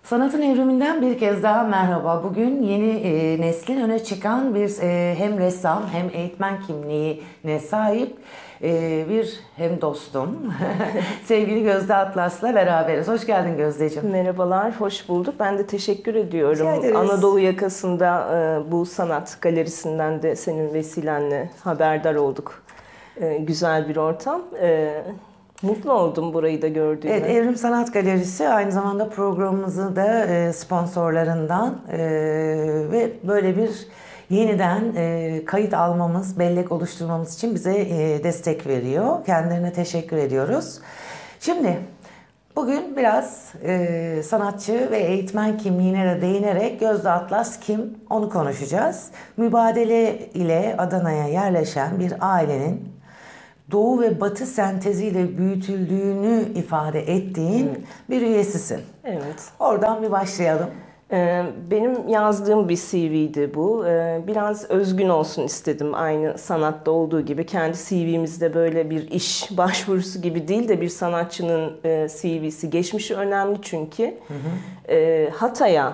Sanatın evriminden bir kez daha merhaba. Bugün yeni neslin öne çıkan bir hem ressam hem eğitmen kimliğine sahip bir hem dostum. Sevgili Gözde Atlas'la beraberiz. Hoş geldin Gözdeciğim. Merhabalar, hoş bulduk. Ben de teşekkür ediyorum. Rica ederiz. Anadolu yakasında bu sanat galerisinden de senin vesilenle haberdar olduk. Güzel bir ortam. Mutlu oldum burayı da gördüğüme. Evet, Evrim Sanat Galerisi aynı zamanda programımızın da sponsorlarından ve böyle bir yeniden kayıt almamız, bellek oluşturmamız için bize destek veriyor. Kendilerine teşekkür ediyoruz. Şimdi bugün biraz sanatçı ve eğitmen kimliğine de değinerek Gözde Atlas kim onu konuşacağız. Mübadele ile Adana'ya yerleşen bir ailenin Doğu ve Batı senteziyle büyütüldüğünü ifade ettiğin bir üyesisin. Evet. Oradan bir başlayalım. Benim yazdığım bir CV'di bu. Biraz özgün olsun istedim, aynı sanatta olduğu gibi. Kendi CV'mizde böyle bir iş başvurusu gibi değil de bir sanatçının CV'si. Geçmişi önemli çünkü. Hatay'a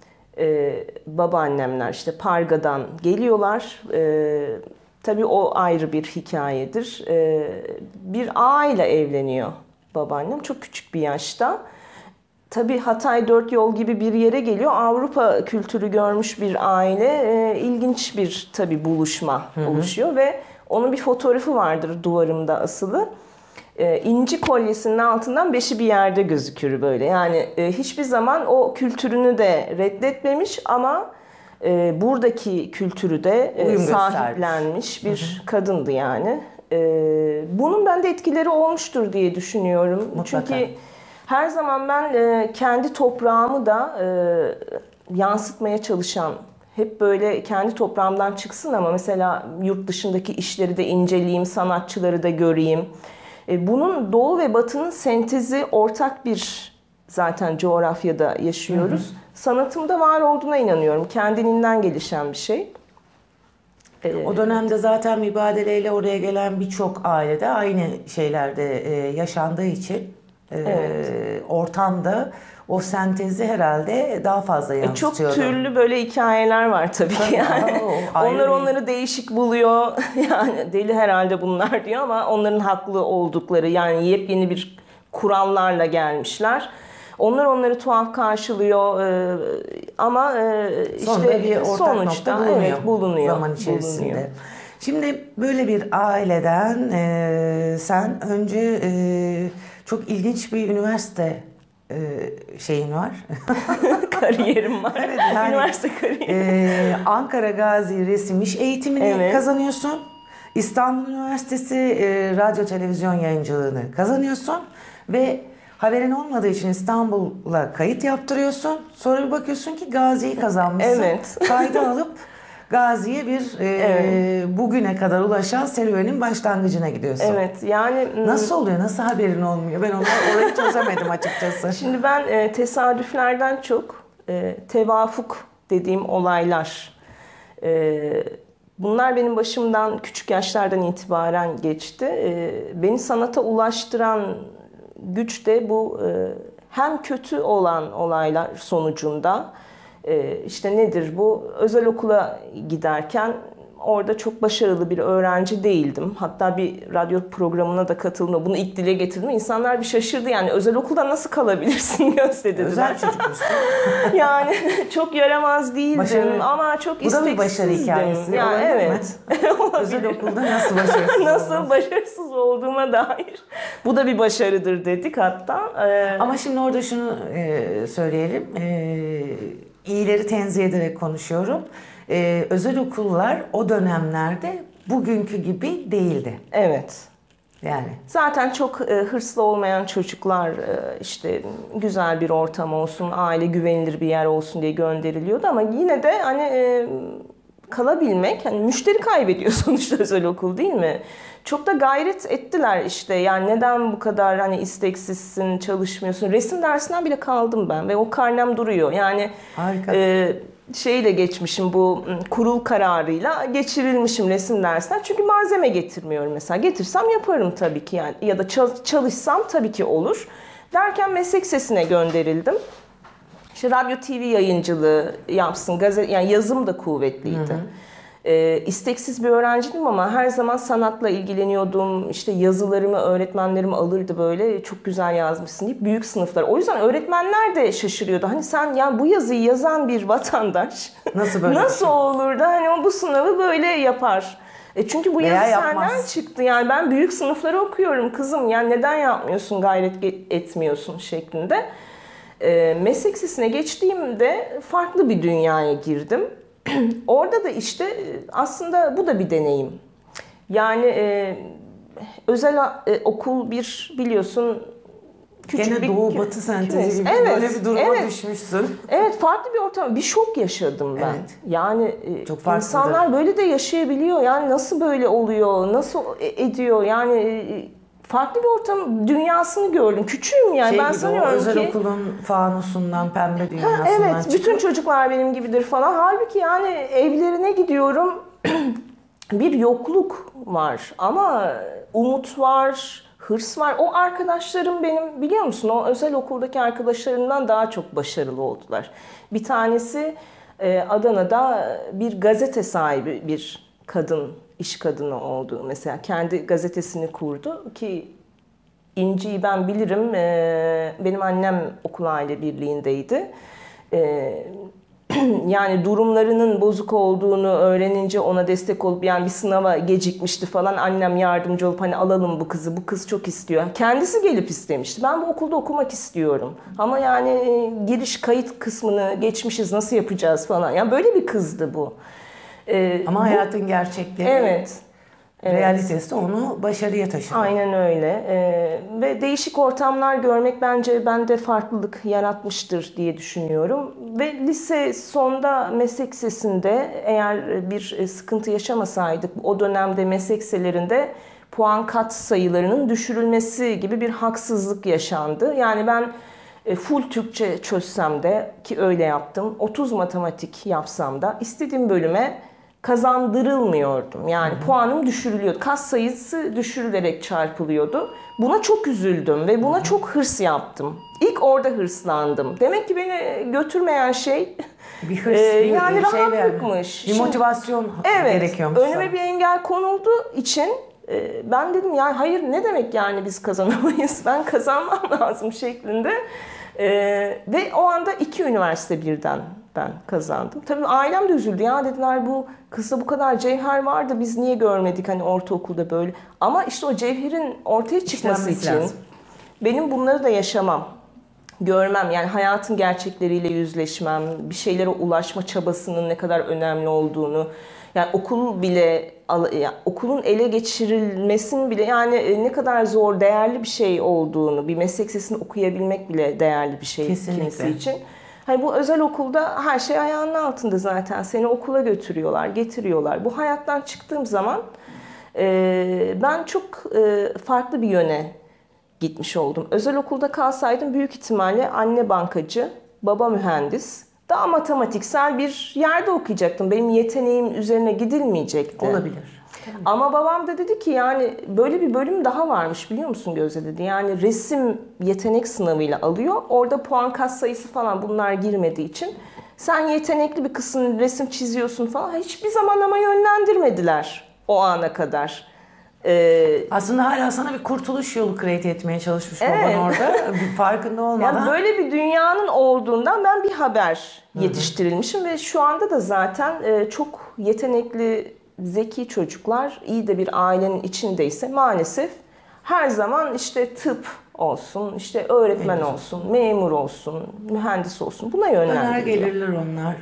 babaannemler işte Parga'dan geliyorlar. Tabii o ayrı bir hikayedir. Bir ağayla evleniyor babaannem çok küçük bir yaşta. Tabii Hatay Dört Yol gibi bir yere geliyor. Avrupa kültürü görmüş bir aile. İlginç bir tabii buluşma oluşuyor ve onun bir fotoğrafı vardır duvarımda asılı. İnci kolyesinin altından beşi bir yerde gözükür böyle. Yani hiçbir zaman o kültürünü de reddetmemiş ama buradaki kültürü de sahiplenmiş bir kadındı yani. Bunun bende etkileri olmuştur diye düşünüyorum. Mutlaka. Çünkü her zaman ben kendi toprağımı da yansıtmaya çalışan, hep böyle kendi toprağımdan çıksın ama mesela yurt dışındaki işleri de inceleyeyim, sanatçıları da göreyim. Bunun Doğu ve Batı'nın sentezi ortak bir zaten coğrafyada yaşıyoruz. Sanatımda var olduğuna inanıyorum. Kendiliğinden gelişen bir şey. O dönemde zaten mübadeleyle oraya gelen birçok ailede aynı şeylerde yaşandığı için ortamda o sentezi herhalde daha fazla yansıtıyordu. Çok türlü böyle hikayeler var tabii ki yani. Onlar onları değişik buluyor. Yani deli herhalde bunlar diyor ama onların haklı oldukları, yani yepyeni bir kurallarla gelmişler. Onlar onları tuhaf karşılıyor ama işte bir ortak sonuçta nokta bulunuyor, evet, bulunuyor zaman içerisinde. Bulunuyor. Şimdi böyle bir aileden sen önce çok ilginç bir üniversite şeyin var. Kariyerim var. Evet, yani, üniversite kariyeri. Ankara Gazi Resim İş Eğitimini kazanıyorsun. İstanbul Üniversitesi radyo televizyon yayıncılığını kazanıyorsun ve haberin olmadığı için İstanbul'a kayıt yaptırıyorsun. Sonra bir bakıyorsun ki Gazi'yi kazanmışsın. Evet. Kaydı alıp Gazi'ye bir bugüne kadar ulaşan serüvenin başlangıcına gidiyorsun. Evet, yani nasıl oluyor? Nasıl haberin olmuyor? Ben orayı çözemedim açıkçası. Şimdi ben tesadüflerden çok tevafuk dediğim olaylar. Bunlar benim başımdan küçük yaşlardan itibaren geçti. Beni sanata ulaştıran güç de bu hem kötü olan olaylar sonucunda işte nedir bu? Özel okula giderken orada çok başarılı bir öğrenci değildim. Hatta bir radyo programına da katıldım. Bunu ilk dile getirdim. İnsanlar bir şaşırdı yani. Özel okulda nasıl kalabilirsin Gözde dediler. Özel çocuk musun? Yani çok yaramaz değildim başarı, ama çok isteksizdim. Bu da bir başarı hikayesi. Yani evet. Özel okulda nasıl başarısız nasıl başarısız olduğuma dair. Bu da bir başarıdır dedik hatta. Ama şimdi orada şunu söyleyelim. İyileri tenzih ederek konuşuyorum. Özel okullar o dönemlerde bugünkü gibi değildi. Evet. Yani. Zaten çok hırslı olmayan çocuklar işte güzel bir ortam olsun, aile güvenilir bir yer olsun diye gönderiliyordu ama yine de hani kalabilmek, hani müşteri kaybediyor sonuçta özel okul değil mi? Çok da gayret ettiler işte, yani neden bu kadar hani isteksizsin, çalışmıyorsun. Resim dersinden bile kaldım ben ve o karnem duruyor. Yani harika. Şeyle geçmişim, bu kurul kararıyla geçirilmişim resim dersinden. Çünkü malzeme getirmiyorum mesela. Getirsem yaparım tabii ki yani, ya da çalışsam tabii ki olur. Derken meslek lisesine gönderildim. İşte radyo TV yayıncılığı yapsın, gazete, yani yazım da kuvvetliydi. İsteksiz bir öğrenciydim ama her zaman sanatla ilgileniyordum. İşte yazılarımı öğretmenlerim alırdı, böyle çok güzel yazmışsın deyip büyük sınıflar. O yüzden öğretmenler de şaşırıyordu. Hani sen ya bu yazıyı yazan bir vatandaş nasıl böyle nasıl olur da hani o bu sınavı böyle yapar? Çünkü bu yazı senden çıktı. Yani ben büyük sınıfları okuyorum kızım. Yani neden yapmıyorsun, gayret etmiyorsun şeklinde. Meslek lisesine geçtiğimde farklı bir dünyaya girdim. Orada da işte aslında bu da bir deneyim. Yani özel okul bir biliyorsun küçük gene bir doğu batı sentezi gibi böyle bir duruma düşmüşsün. Evet, farklı bir ortam, bir şok yaşadım ben. Evet. Yani çok insanlar böyle de yaşayabiliyor. Yani nasıl böyle oluyor, nasıl ediyor yani. Farklı bir ortam dünyasını gördüm. Küçüğüm yani. Ben sanıyorum özel okulun fanusundan, pembe dünyasından evet, çıkıp bütün çocuklar benim gibidir falan. Halbuki yani evlerine gidiyorum. Bir yokluk var ama umut var, hırs var. O arkadaşlarım benim, biliyor musun, o özel okuldaki arkadaşlarımdan daha çok başarılı oldular. Bir tanesi Adana'da bir gazete sahibi bir kadın, iş kadını oldu mesela. Kendi gazetesini kurdu ki İnci'yi ben bilirim. Benim annem okul aile birliğindeydi. Yani durumlarının bozuk olduğunu öğrenince ona destek olup, yani bir sınava gecikmişti falan, annem yardımcı olup hani alalım bu kızı, bu kız çok istiyor. Kendisi gelip istemişti. Ben bu okulda okumak istiyorum. Ama yani giriş kayıt kısmını geçmişiz, nasıl yapacağız falan. Yani böyle bir kızdı bu. Ama hayatın gerçekleri. Evet. Realitesi onu başarıya taşıdı. Aynen öyle. Ve değişik ortamlar görmek bence bende farklılık yaratmıştır diye düşünüyorum. Ve lise sonda meslek lisesinde eğer bir sıkıntı yaşamasaydık, o dönemde meslek liselerinde puan kat sayılarının düşürülmesi gibi bir haksızlık yaşandı. Yani ben full Türkçe çözsem de, ki öyle yaptım, 30 matematik yapsam da istediğim bölüme kazandırılmıyordum. Yani puanım düşürülüyordu. Kas sayısı düşürülerek çarpılıyordu. Buna çok üzüldüm ve buna çok hırs yaptım. İlk orada hırslandım. Demek ki beni götürmeyen şey bir hırs, yani rahatlıkmış. Bir motivasyon gerekiyormuş. Önüme bir engel konulduğu için ben dedim ya hayır, ne demek yani biz kazanamayız? Ben kazanmam lazım şeklinde. Ve o anda 2 üniversite birden ben kazandım. Tabii ailem de üzüldü. Ya dediler, bu kızda bu kadar cevher vardı, biz niye görmedik hani ortaokulda böyle. Ama işte o cevherin ortaya çıkması için benim bunları da yaşamam, görmem, yani hayatın gerçekleriyle yüzleşmem, bir şeylere ulaşma çabasının ne kadar önemli olduğunu, yani okul bile, okulun ele geçirilmesinin bile yani ne kadar zor, değerli bir şey olduğunu, bir meslek lisesini okuyabilmek bile değerli bir şey kimisi için. Hani bu özel okulda her şey ayağının altında zaten. Seni okula götürüyorlar, getiriyorlar. Bu hayattan çıktığım zaman ben çok farklı bir yöne gitmiş oldum. Özel okulda kalsaydım büyük ihtimalle anne bankacı, baba mühendis, daha matematiksel bir yerde okuyacaktım. Benim yeteneğim üzerine gidilmeyecekti. Olabilir. Ama babam da dedi ki yani böyle bir bölüm daha varmış biliyor musun Gözde dedi. Yani resim yetenek sınavıyla alıyor. Orada puan kat sayısı falan bunlar girmediği için sen yetenekli bir kızsın, resim çiziyorsun falan. Hiçbir zaman ama yönlendirmediler o ana kadar. Aslında hala sana bir kurtuluş yolu create etmeye çalışmış baban orada. Bir farkında olmadan. Yani böyle bir dünyanın olduğundan ben bir haber yetiştirilmişim ve şu anda da zaten çok yetenekli, zeki çocuklar, iyi de bir ailenin içindeyse maalesef her zaman işte tıp olsun, işte öğretmen olsun, memur olsun, mühendis olsun, buna yönlendiriyor. Döner gelirler onlar.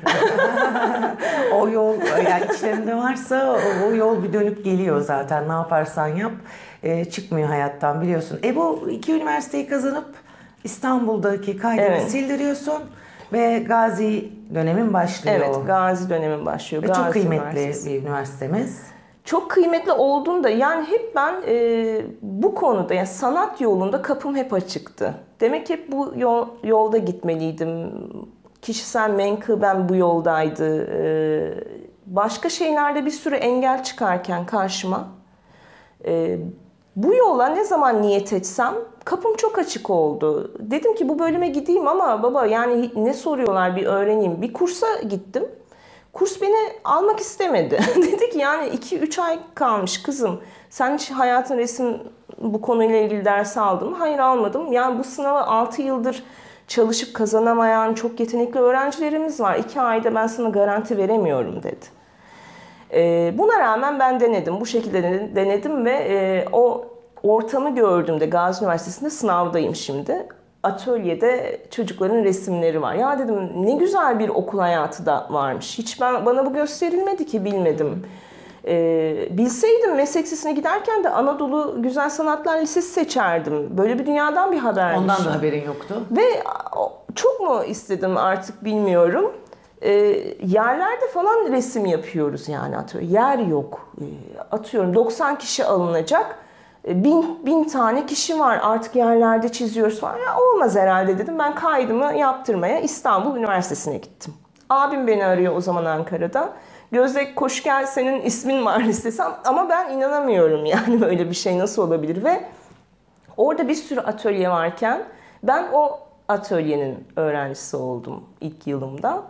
O yol yani içlerinde varsa o yol bir dönüp geliyor zaten, ne yaparsan yap çıkmıyor hayattan, biliyorsun. Bu 2 üniversiteyi kazanıp İstanbul'daki kaydını sildiriyorsun. Ve Gazi dönemin başlıyor. Evet, Gazi dönemin başlıyor. Ve Gazi çok kıymetli bir üniversitemiz. Çok kıymetli olduğunda yani hep ben bu konuda, yani sanat yolunda kapım hep açıktı. Demek ki hep bu yolda gitmeliydim. Kişisel menkıben bu yoldaydı. Başka şeylerde bir sürü engel çıkarken karşıma Bu yola ne zaman niyet etsem kapım çok açık oldu. Dedim ki bu bölüme gideyim ama baba yani ne soruyorlar bir öğreneyim. Bir kursa gittim. Kurs beni almak istemedi. Dedi ki yani 2-3 ay kalmış kızım. Sen hiç hayatın resim bu konuyla ilgili ders aldın mı? Hayır almadım. Yani bu sınava 6 yıldır çalışıp kazanamayan çok yetenekli öğrencilerimiz var. 2 ayda ben sana garanti veremiyorum dedi. Buna rağmen ben denedim. Bu şekilde denedim ve o ortamı gördüğümde Gazi Üniversitesi'nde sınavdayım şimdi. Atölyede çocukların resimleri var. Ya dedim ne güzel bir okul hayatı da varmış. Hiç bana bu gösterilmedi ki bilmedim. Bilseydim meslek lisesine giderken de Anadolu Güzel Sanatlar Lisesi seçerdim. Böyle bir dünyadan bir habermiş. Ondan da haberin yoktu. Ve çok mu istedim artık bilmiyorum. Yerlerde falan resim yapıyoruz yani atölye. Yer yok. Atıyorum 90 kişi alınacak. Bin tane kişi var. Artık yerlerde çiziyoruz falan. Ya olmaz herhalde dedim. Ben kaydımı yaptırmaya İstanbul Üniversitesi'ne gittim. Abim beni arıyor o zaman Ankara'da. Gözde koş gel senin ismin var listesi ama ben inanamıyorum yani böyle bir şey nasıl olabilir ve orada bir sürü atölye varken ben o atölyenin öğrencisi oldum ilk yılımda.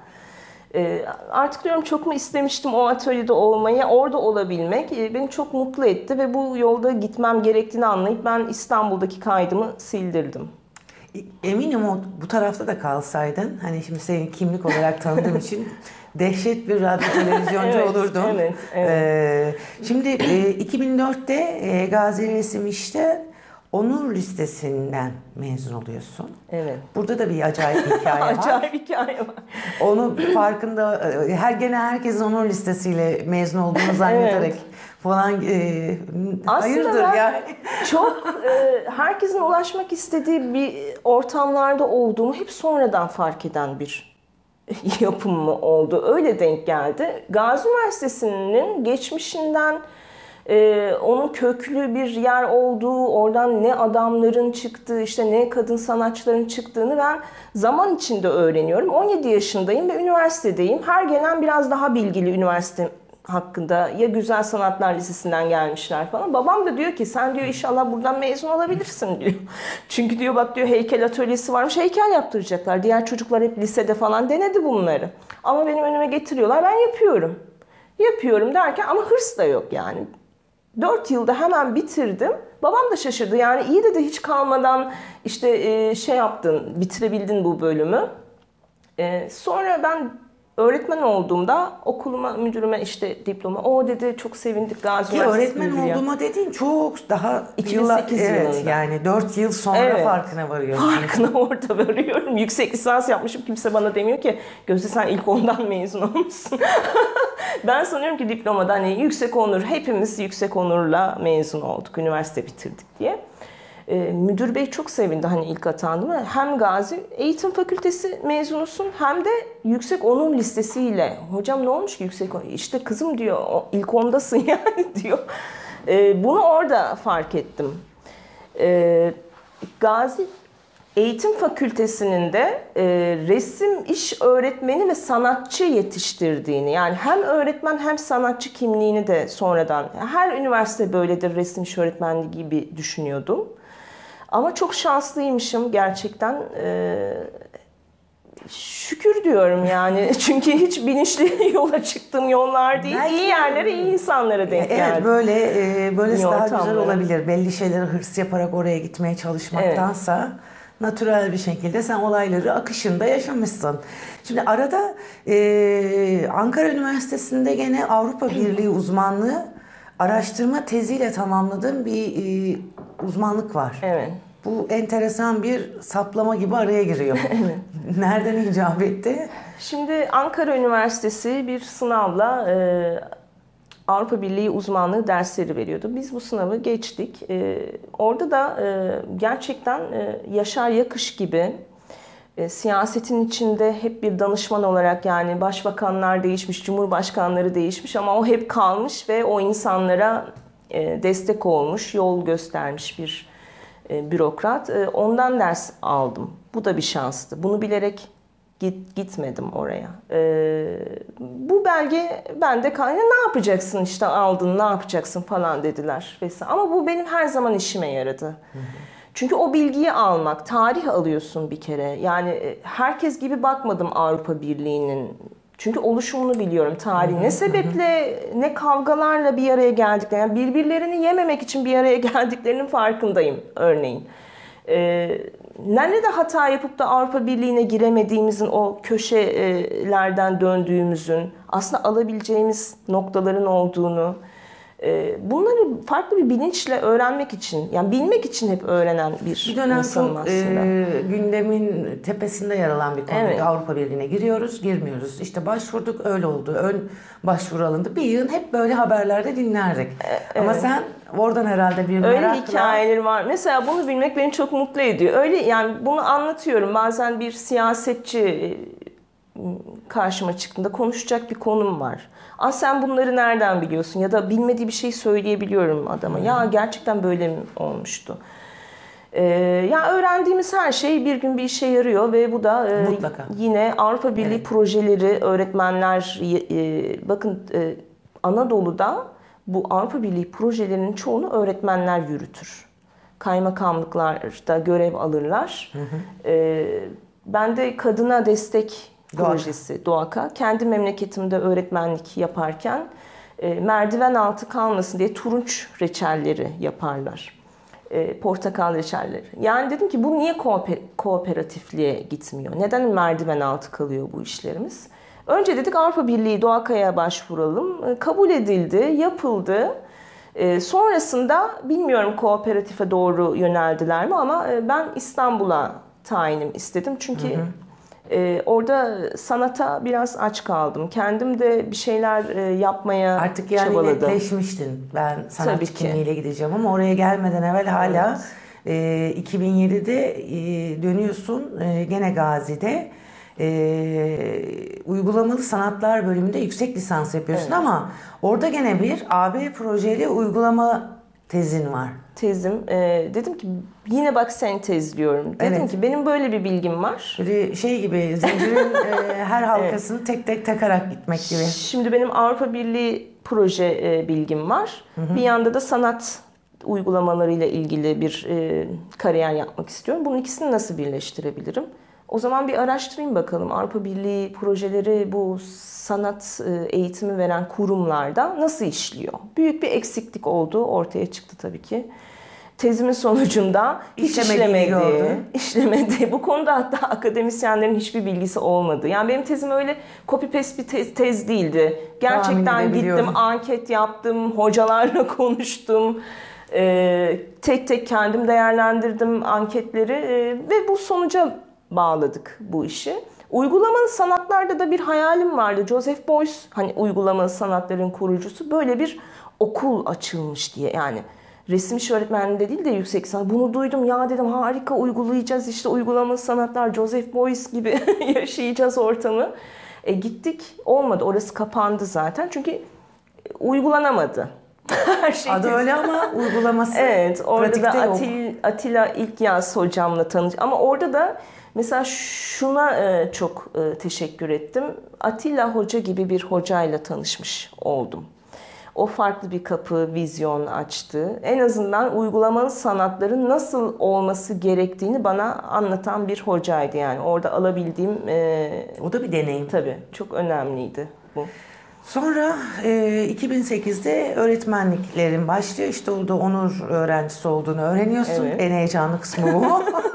Artık diyorum çok mu istemiştim o atölyede olmayı, orada olabilmek beni çok mutlu etti ve bu yolda gitmem gerektiğini anlayıp ben İstanbul'daki kaydımı sildirdim. Eminim bu tarafta da kalsaydın, hani şimdi seni kimlik olarak tanıdığım için dehşet bir radyo televizyoncu evet, olurdun. Evet, evet. Şimdi 2004'te Gazi Resim İş'te onur listesinden mezun oluyorsun. Evet. Burada da bir acayip hikaye var. Acayip hikaye var. Onun farkında, herkesin onur listesiyle mezun olduğunu zannederek falan hayırdır yani. Çok herkesin ulaşmak istediği bir ortamlarda olduğumu hep sonradan fark eden bir yapım mı oldu? Öyle denk geldi. Gazi Üniversitesi'nin geçmişinden onun köklü bir yer olduğu, oradan ne adamların çıktığı, işte ne kadın sanatçıların çıktığını ben zaman içinde öğreniyorum. 17 yaşındayım ve üniversitedeyim. Her gelen biraz daha bilgili üniversite hakkında, ya Güzel Sanatlar Lisesi'nden gelmişler falan. Babam da diyor ki sen diyor inşallah buradan mezun olabilirsin diyor. Çünkü diyor bak diyor heykel atölyesi varmış, heykel yaptıracaklar. Diğer çocuklar hep lisede falan denedi bunları. Ama benim önüme getiriyorlar, ben yapıyorum. Yapıyorum derken ama hırs da yok yani. 4 yılda hemen bitirdim. Babam da şaşırdı. Yani iyi dedi hiç kalmadan işte şey yaptın, bitirebildin bu bölümü. Sonra ben öğretmen olduğumda okuluma, müdürüme işte diploma. O dedi çok sevindik Gazi Üniversitesi öğretmen olduğuma dediğin çok daha 2008 evet, yılında. Yani 4 yıl sonra evet, farkına varıyorsun. Farkına orada varıyorum. Yüksek lisans yapmışım. Kimse bana demiyor ki Gözde sen ilk ondan mezun olmuşsun. Ben sanıyorum ki diplomada hani yüksek onur, hepimiz yüksek onurla mezun olduk, üniversite bitirdik diye. Müdür bey çok sevindi hani ilk atandığıma. Hem Gazi Eğitim Fakültesi mezunusun hem de yüksek onur listesiyle. Hocam ne olmuş ki yüksek onur? İşte kızım diyor ilk ondasın yani diyor. Bunu orada fark ettim. Gazi Eğitim Fakültesi'nin de resim iş öğretmeni ve sanatçı yetiştirdiğini, yani hem öğretmen hem sanatçı kimliğini de sonradan, her üniversite böyledir resim iş öğretmenliği gibi düşünüyordum. Ama çok şanslıymışım gerçekten. Şükür diyorum yani. Çünkü hiç bilinçli yola çıktığım yollar değil. İyi yerlere, iyi insanlara denk geldim. Evet, böylesi daha güzel olabilir. Belli şeylere hırs yaparak oraya gitmeye çalışmaktansa natürel bir şekilde sen olayları akışında yaşamışsın. Şimdi arada Ankara Üniversitesi'nde gene Avrupa Birliği uzmanlığı araştırma teziyle tamamladığım bir uzmanlık var. Evet. Bu enteresan bir saplama gibi araya giriyor. Nereden icap etti? Şimdi Ankara Üniversitesi bir sınavla Avrupa Birliği uzmanlığı dersleri veriyordu. Biz bu sınavı geçtik. Orada da gerçekten Yaşar Yakış gibi siyasetin içinde hep bir danışman olarak, yani başbakanlar değişmiş, cumhurbaşkanları değişmiş ama o hep kalmış ve o insanlara destek olmuş, yol göstermiş bir bürokrat. Ondan ders aldım. Bu da bir şanstı. Bunu bilerek Gitmedim oraya. Bu belge bende kaldı. Ne yapacaksın işte aldın, ne yapacaksın falan dediler vesaire. Ama bu benim her zaman işime yaradı. Çünkü o bilgiyi almak, tarih alıyorsun bir kere. Yani herkes gibi bakmadım Avrupa Birliği'nin. Çünkü oluşumunu biliyorum, tarihi. Ne sebeple, ne kavgalarla bir araya geldiklerini, yani birbirlerini yememek için bir araya geldiklerinin farkındayım örneğin. Nerede hata yapıp da Avrupa Birliği'ne giremediğimizin, o köşelerden döndüğümüzün, aslında alabileceğimiz noktaların olduğunu, bunları farklı bir bilinçle öğrenmek için, yani bilmek için hep öğrenen bir dönem insanım çok aslında. Gündemin tepesinde yer alan bir konuydu. Evet. Avrupa Birliği'ne giriyoruz, girmiyoruz. İşte başvurduk, öyle oldu. Ön başvuru alındı. Bir yığın hep böyle haberlerde dinlerdik. Ama sen oradan herhalde bir Öyle merakla... hikayeleri var. Mesela bunu bilmek beni çok mutlu ediyor. Öyle yani bunu anlatıyorum. Bazen bir siyasetçi karşıma çıktığında konuşacak bir konum var. Aa, sen bunları nereden biliyorsun? Ya da bilmediği bir şey söyleyebiliyorum adama. Ya gerçekten böyle mi olmuştu? Ya öğrendiğimiz her şey bir gün bir işe yarıyor ve bu da yine Avrupa Birliği projeleri, öğretmenler, bakın Anadolu'da bu Avrupa Birliği projelerinin çoğunu öğretmenler yürütür. Kaymakamlıklarda görev alırlar. Ben de kadına destek projesi DOAK'a kendi memleketimde öğretmenlik yaparken merdiven altı kalmasın diye turunç reçelleri yaparlar. Portakal reçelleri. Yani dedim ki bu niye kooperatifliğe gitmiyor? Neden merdiven altı kalıyor bu işlerimiz? Önce dedik Avrupa Birliği DOAK'a başvuralım. Kabul edildi, yapıldı. Sonrasında bilmiyorum kooperatife doğru yöneldiler mi ama ben İstanbul'a tayinim istedim. Çünkü orada sanata biraz aç kaldım. Kendim de bir şeyler yapmaya Artık yani çabaladım. netleşmiştin. Ben sanatçı kimliğiyle gideceğim ama oraya gelmeden evvel hala 2007'de dönüyorsun gene Gazi'de. Uygulamalı sanatlar bölümünde yüksek lisans yapıyorsun ama orada gene bir AB projeli uygulama tezin var. Tezim. Dedim ki yine bak sen tezliyorum. Dedim ki benim böyle bir bilgim var. Böyle şey gibi zincirin her halkasını tek tek takarak gitmek gibi. Şimdi benim Avrupa Birliği proje bilgim var. Bir yanda da sanat uygulamalarıyla ilgili bir kariyer yapmak istiyorum. Bunun ikisini nasıl birleştirebilirim? O zaman bir araştırayım bakalım. Avrupa Birliği projeleri bu sanat eğitimi veren kurumlarda nasıl işliyor? Büyük bir eksiklik olduğu ortaya çıktı tabii ki. Tezimin sonucunda hiç işlemedi. Bu konuda hatta akademisyenlerin hiçbir bilgisi olmadı. Yani benim tezim öyle copy paste bir tez değildi. Gerçekten gittim, anket yaptım, hocalarla konuştum. Tek tek kendim değerlendirdim anketleri ve bu sonuca bağladık bu işi. Uygulamalı sanatlarda da bir hayalim vardı. Joseph Beuys, hani uygulamalı sanatların kurucusu, böyle bir okul açılmış diye. Yani resim iş öğretmenliğinde değil de yüksek sanat. Bunu duydum, ya dedim harika, uygulayacağız işte uygulamalı sanatlar, Joseph Beuys gibi yaşayacağız ortamı. Gittik, olmadı, orası kapandı zaten çünkü uygulanamadı. Her şey adı öyle ama uygulaması evet, orada da yok. Atilla İlkyas hocamla ama orada da mesela şuna çok teşekkür ettim. Atilla Hoca gibi bir hocayla tanışmış oldum. O farklı bir kapı, vizyon açtı. En azından uygulamalı sanatların nasıl olması gerektiğini bana anlatan bir hocaydı yani. Orada alabildiğim... o da bir deneyim. Tabii, çok önemliydi bu. Sonra 2008'de öğretmenliklerin başlıyor. İşte orada onur öğrencisi olduğunu öğreniyorsun. Evet. En heyecanlı kısmı bu.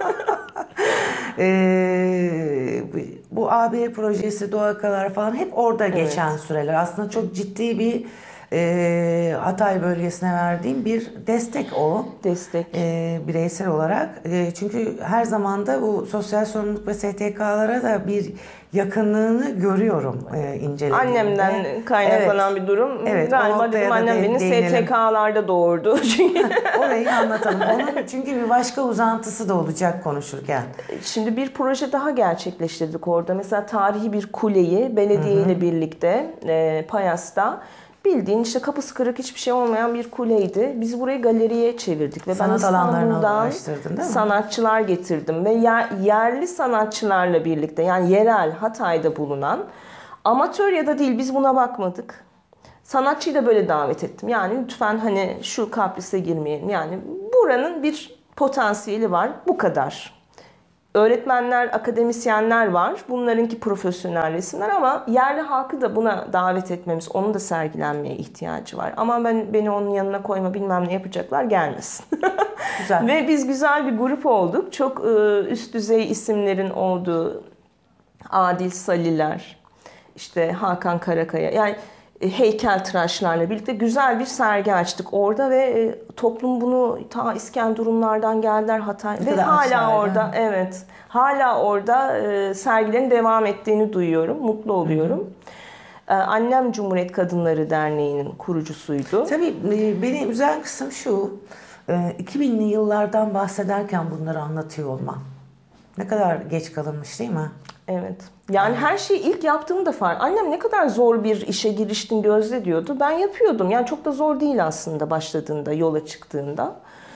Bu AB projesi, DOAK'lar falan hep orada geçen süreler. Aslında çok ciddi bir Hatay bölgesine verdiğim bir destek o. Destek. Bireysel olarak. Çünkü her zaman da bu sosyal sorumluluk ve STK'lara da bir yakınlığını görüyorum incelediğimde. Annemden kaynaklanan bir durum. Evet, galiba dedim annem beni STK'larda doğurdu. Orayı anlatalım. Onun çünkü bir başka uzantısı da olacak konuşurken. Şimdi bir proje daha gerçekleştirdik orada. Mesela tarihi bir kuleyi belediye ile birlikte Payas'ta Bildiğin işte kapısı kırık hiçbir şey olmayan bir kuleydi. Biz burayı galeriye çevirdik ve Sanat ben İstanbul'dan değil mi? sanatçılar getirdim ve yerli sanatçılarla birlikte, yani yerel Hatay'da bulunan, amatör ya da değil, biz buna bakmadık. Sanatçıyı da böyle davet ettim. Yani lütfen hani şu kaprise girmeyelim. Yani buranın bir potansiyeli var. Bu kadar. Öğretmenler, akademisyenler var. Bunlarınki profesyonel resimler ama yerli halkı da buna davet etmemiz, onun da sergilenmeye ihtiyacı var. Ama beni onun yanına koyma, bilmem ne yapacaklar, gelmesin. Güzel. Ve biz güzel bir grup olduk. Çok üst düzey isimlerin olduğu Adil Saliler, işte Hakan Karakaya, yani heykeltıraşlarla birlikte güzel bir sergi açtık orada ve toplum bunu ta İskenderunlardan geldiler, Hatay ve hala orada, evet, hala orada sergilerin devam ettiğini duyuyorum, mutlu oluyorum. Annem Cumhuriyet Kadınları Derneği'nin kurucusuydu. Tabii beni üzen kısım şu, 2000'li yıllardan bahsederken bunları anlatıyor olmam. Ne kadar geç kalınmış değil mi? Evet. Yani her şeyi ilk yaptığımda fark. Annem ne kadar zor bir işe giriştin Gözde diyordu. Ben yapıyordum. Yani çok da zor değil aslında başladığında, yola çıktığında.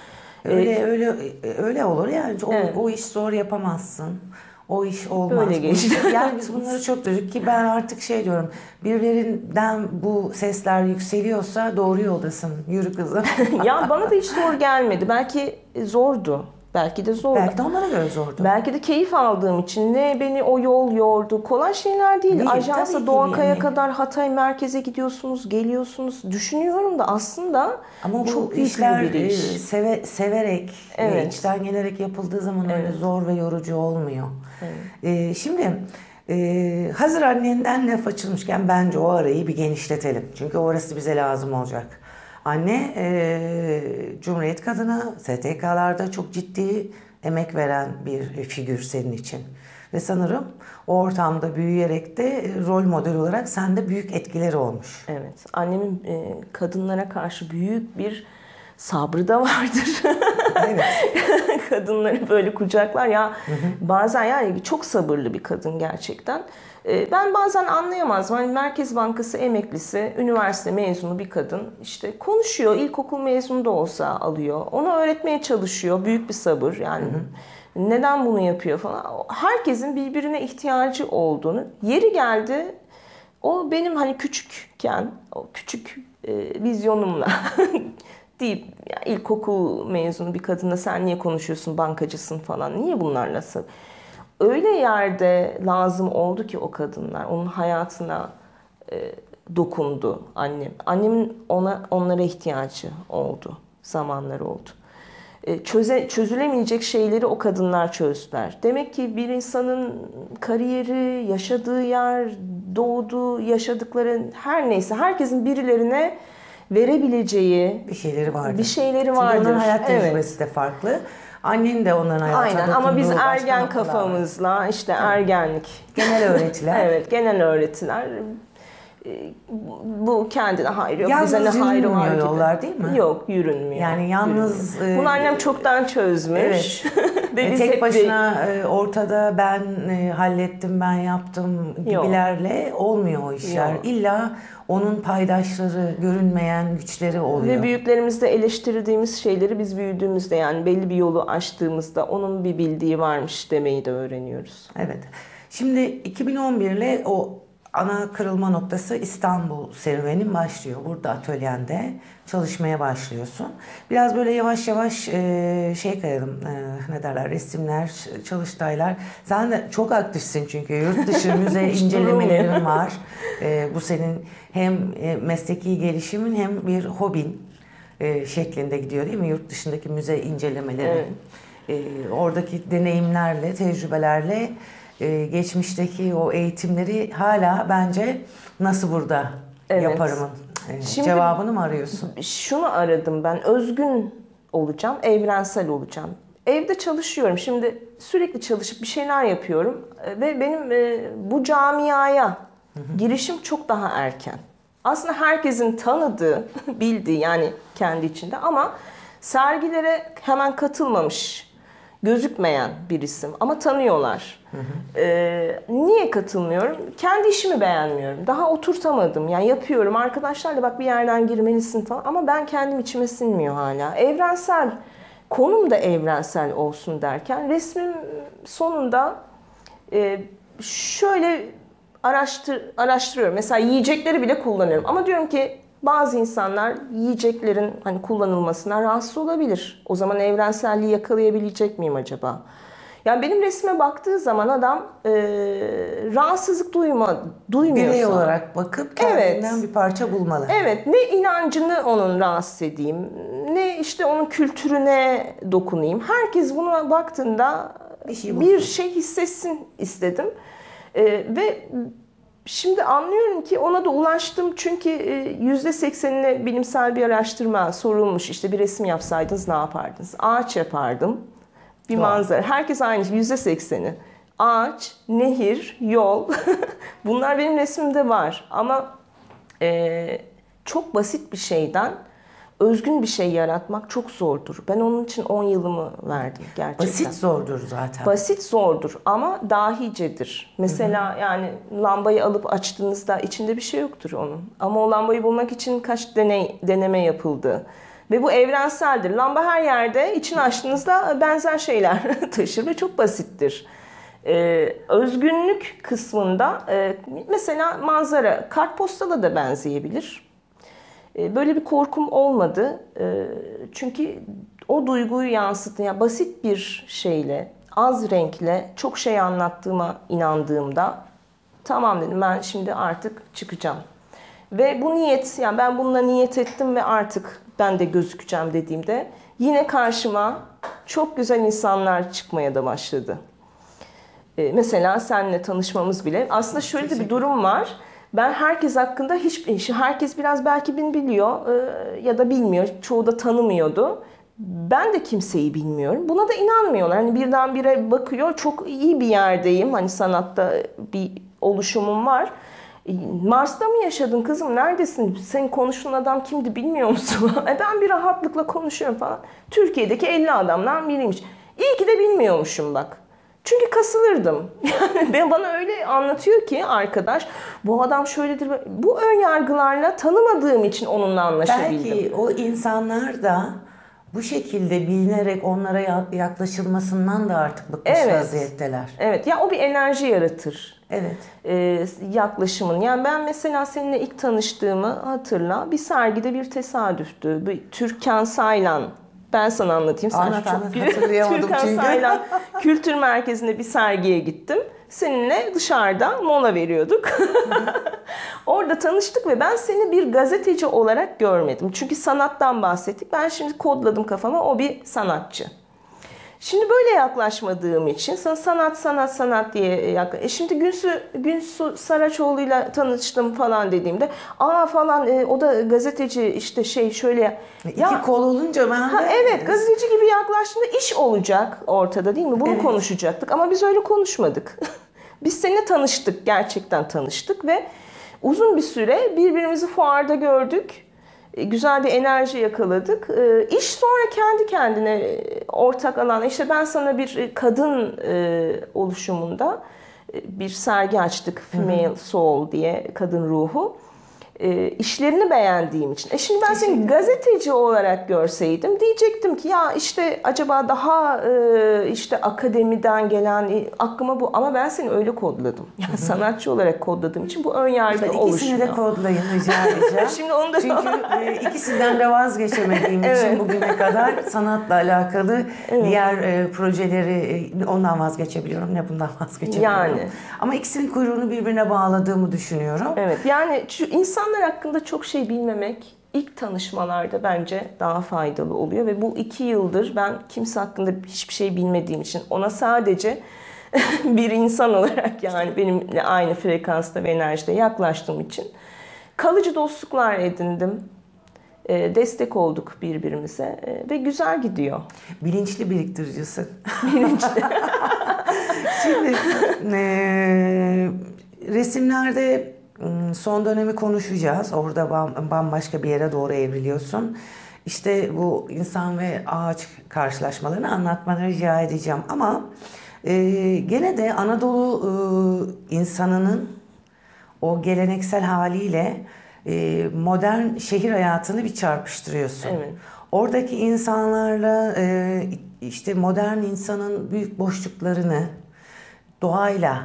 Öyle olur yani. Evet. O iş zor, yapamazsın. O iş olmaz. Böyle geçti. Yani biz bunları çok duyduk ki ben artık şey diyorum. Birilerinden bu sesler yükseliyorsa doğru yoldasın. Yürü kızım. Ya bana da hiç zor gelmedi. Belki zordu. Belki de zordu. Belki de onlara göre zordu. Belki de keyif aldığım için, ne beni o yol yordu. Kolay şeyler değil. Ajansa Doğankaya kadar Hatay merkeze gidiyorsunuz, geliyorsunuz. Düşünüyorum da aslında ama çok bu işler bir iş. Severek, Evet. içten gelerek yapıldığı zaman öyle zor ve yorucu olmuyor. Evet. Şimdi hazır annenden laf açılmışken bence o arayı bir genişletelim. Çünkü orası bize lazım olacak. Anne Cumhuriyet kadını, STK'larda çok ciddi emek veren bir figür senin için. Ve sanırım o ortamda büyüyerek de rol model olarak sende büyük etkileri olmuş. Evet. Annemin kadınlara karşı büyük bir sabrı da vardır. Evet. Kadınları böyle kucaklar ya. Bazen yani çok sabırlı bir kadın gerçekten. Ben bazen anlayamazdım. Hani Merkez Bankası emeklisi, üniversite mezunu bir kadın işte konuşuyor. İlkokul mezunu da olsa alıyor. Onu öğretmeye çalışıyor. Büyük bir sabır yani. Neden bunu yapıyor falan. Herkesin birbirine ihtiyacı olduğunu. Yeri geldi. O benim hani küçükken, o küçük vizyonumla deyip ya, ilkokul mezunu bir kadınla sen niye konuşuyorsun, bankacısın falan, niye bunlarla? Öyle yerde lazım oldu ki o kadınlar, onun hayatına dokundu annem. Annemin onlara ihtiyacı oldu, zamanları oldu. Çözülemeyecek şeyleri o kadınlar çözdüler. Demek ki bir insanın kariyeri, yaşadığı yer, doğduğu, yaşadıkları her neyse herkesin birilerine verebileceği bir şeyleri vardır. Bir şeyleri vardır. Çünkü onların hayat Evet. tecrübesi de farklı. Annen de onların hayatına Aynen ama biz dokunduğu ergen başka noktalar var. kafamızla işte ergenlik. Genel öğretiler. Evet, genel öğretiler. Bu kendine hayır yok, Yalnız bize ne hayrı var gibi. yollar değil mi? Yok, yürünmüyor. Yani yalnız... Bunu annem çoktan çözmüş. Evet. Ve biz tek hep başına ortada ben hallettim, ben yaptım gibilerle olmuyor o işler. Yok. İlla onun paydaşları, görünmeyen güçleri oluyor. Ve büyüklerimizde eleştirdiğimiz şeyleri biz büyüdüğümüzde, yani belli bir yolu aştığımızda onun bir bildiği varmış demeyi de öğreniyoruz. Evet. Şimdi 2011 ile o ana kırılma noktası İstanbul serüvenin başlıyor. Burada atölyende çalışmaya başlıyorsun. Biraz böyle yavaş yavaş şey kayalım, ne derler, resimler, çalıştaylar. Sen de çok aktifsin çünkü yurt dışı müze incelemelerin var. Bu senin hem mesleki gelişimin hem bir hobin şeklinde gidiyor değil mi? Yurt dışındaki müze incelemeleri. Evet. Oradaki deneyimlerle, tecrübelerle geçmişteki o eğitimleri hala bence nasıl burada yaparımın cevabını mı arıyorsun? Şunu aradım ben. Özgün olacağım, evrensel olacağım. Evde çalışıyorum. Şimdi sürekli çalışıp bir şeyler yapıyorum ve benim bu camiaya girişim çok daha erken. Aslında herkesin tanıdığı, bildiği yani kendi içinde ama sergilere hemen katılmamış gözükmeyen bir isim ama tanıyorlar. Niye katılmıyorum? Kendi işimi beğenmiyorum. Daha oturtamadım. Yani yapıyorum. Arkadaşlarla bak bir yerden girmelisin falan ama ben kendim içime sinmiyor hala. Evrensel, konum da evrensel olsun derken resmin sonunda şöyle araştırıyorum. Mesela yiyecekleri bile kullanıyorum. Ama diyorum ki bazı insanlar yiyeceklerin hani kullanılmasına rahatsız olabilir. O zaman evrenselliği yakalayabilecek miyim acaba? Yani benim resme baktığı zaman adam rahatsızlık duymuyorsa. Birey olarak bakıp kendinden bir parça bulmalı. Evet, ne inancını onun rahatsız edeyim, ne işte onun kültürüne dokunayım. Herkes buna baktığında bir şey hissetsin istedim. Ve şimdi anlıyorum ki ona da ulaştım çünkü %80'ine bilimsel bir araştırma sorulmuş. İşte bir resim yapsaydınız ne yapardınız? Ağaç yapardım. Bir manzara. Herkes aynı. %80'i. Ağaç, nehir, yol. Bunlar benim resmimde var. Ama çok basit bir şeyden özgün bir şey yaratmak çok zordur. Ben onun için 10 yılımı verdim gerçekten. Basit zordur zaten. Basit zordur ama dahicedir. Mesela yani lambayı alıp açtığınızda içinde bir şey yoktur onun. Ama o lambayı bulmak için kaç deneme yapıldı. Ve bu evrenseldir. Lamba her yerde içini açtığınızda benzer şeyler taşır ve çok basittir. Özgünlük kısmında mesela manzara kartpostala da benzeyebilir. Böyle bir korkum olmadı. Çünkü o duyguyu yansıttı. Yani basit bir şeyle, az renkle çok şey anlattığıma inandığımda tamam dedim ben şimdi artık çıkacağım. Ve bu niyet, yani ben bununla niyet ettim ve artık ben de gözükeceğim dediğimde yine karşıma çok güzel insanlar çıkmaya da başladı. Mesela seninle tanışmamız bile. Aslında şöyle de bir durum var. Ben herkes hakkında herkes biraz belki beni biliyor ya da bilmiyor. Çoğu da tanımıyordu. Ben de kimseyi bilmiyorum. Buna da inanmıyorlar. Hani birdenbire bakıyor çok iyi bir yerdeyim. Hani sanatta bir oluşumum var. Mars'ta mı yaşadın kızım? Neredesin? Senin konuştuğun adam kimdi bilmiyor musun? Ben bir rahatlıkla konuşuyorum falan. Türkiye'deki 50 adamdan biriymiş. İyi ki de bilmiyormuşum bak. Çünkü kasılırdım. Yani bana öyle anlatıyor ki arkadaş, bu adam şöyledir. Bu ön yargılarla tanımadığım için onunla anlaşabildim. Belki o insanlar da bu şekilde bilinerek onlara yaklaşılmasından da artık bıkmış vaziyetteler. Evet. Ya o bir enerji yaratır. Evet. Yaklaşımın. Yani ben mesela seninle ilk tanıştığımı hatırla. Bir sergide bir tesadüftü. Bir Türkan Saylan. Ben sana anlatayım. Anlat, hatırlayamadım Türkan çünkü. Saylan Kültür Merkezi'nde bir sergiye gittim. Seninle dışarıda mola veriyorduk. Orada tanıştık ve ben seni bir gazeteci olarak görmedim. Çünkü sanattan bahsettik. Ben şimdi kodladım kafama, o bir sanatçı. Şimdi böyle yaklaşmadığım için sana sanat diye yaklaştım. Şimdi Günsu Saraçoğlu'yla tanıştım falan dediğimde falan o da gazeteci işte şöyle. İki kol olunca ben de... Evet, gazeteci gibi yaklaştığında iş olacak ortada değil mi? Bunu konuşacaktık ama biz öyle konuşmadık. Biz seninle tanıştık, gerçekten tanıştık ve uzun bir süre birbirimizi fuarda gördük. Güzel bir enerji yakaladık. İş sonra kendi kendine ortak alan. İşte ben sana bir kadın oluşumunda bir sergi açtık. Female Soul diye, kadın ruhu. İşlerini beğendiğim için. Şimdi ben seni gazeteci olarak görseydim diyecektim ki ya işte acaba daha işte akademiden gelen aklıma bu, ama ben seni öyle kodladım. Yani sanatçı olarak kodladığım için bu ön yargı oluşmuyor. İkisini de kodlayın rica edeceğim. Şimdi onu da çünkü ikisinden de vazgeçemediğim için bugüne kadar sanatla alakalı diğer projeleri ondan vazgeçebiliyorum ne bundan vazgeçebiliyorum. Yani. Ama ikisinin kuyruğunu birbirine bağladığımı düşünüyorum. Evet, yani insanlar hakkında çok şey bilmemek ilk tanışmalarda bence daha faydalı oluyor ve bu 2 yıldır ben kimse hakkında hiçbir şey bilmediğim için ona sadece bir insan olarak, yani benimle aynı frekansta ve enerjide yaklaştığım için kalıcı dostluklar edindim. Destek olduk birbirimize ve güzel gidiyor. Bilinçli biriktiricisin. Bilinçli. Şimdi resimlerde son dönemi konuşacağız. Orada bambaşka bir yere doğru evriliyorsun. işte bu insan ve ağaç karşılaşmalarını anlatmanı rica edeceğim. Ama gene de Anadolu insanının o geleneksel haliyle modern şehir hayatını bir çarpıştırıyorsun. Evet. Oradaki insanlarla işte modern insanın büyük boşluklarını doğayla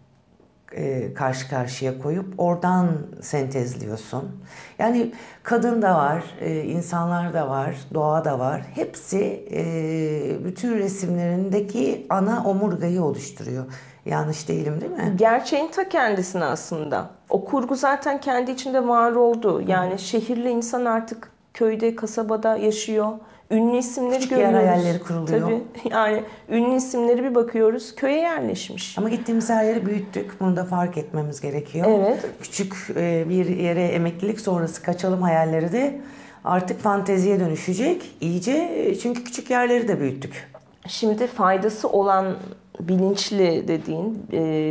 karşı karşıya koyup oradan sentezliyorsun. Yani kadın da var, insanlar da var, doğa da var. Hepsi bütün resimlerindeki ana omurgayı oluşturuyor. Yanlış değilim değil mi? Gerçeğin ta kendisini aslında. O kurgu zaten kendi içinde var oldu. Yani şehirli insan artık köyde, kasabada yaşıyor. Ünlü isimleri Küçük görüyoruz. yer hayalleri kuruluyor. Tabii. Yani ünlü isimleri bir bakıyoruz, köye yerleşmiş. Ama gittiğimiz her yeri büyüttük. Bunu da fark etmemiz gerekiyor. Evet. Küçük bir yere emeklilik sonrası kaçalım hayalleri de artık fanteziye dönüşecek iyice. Çünkü küçük yerleri de büyüttük. Şimdi faydası olan bilinçli dediğin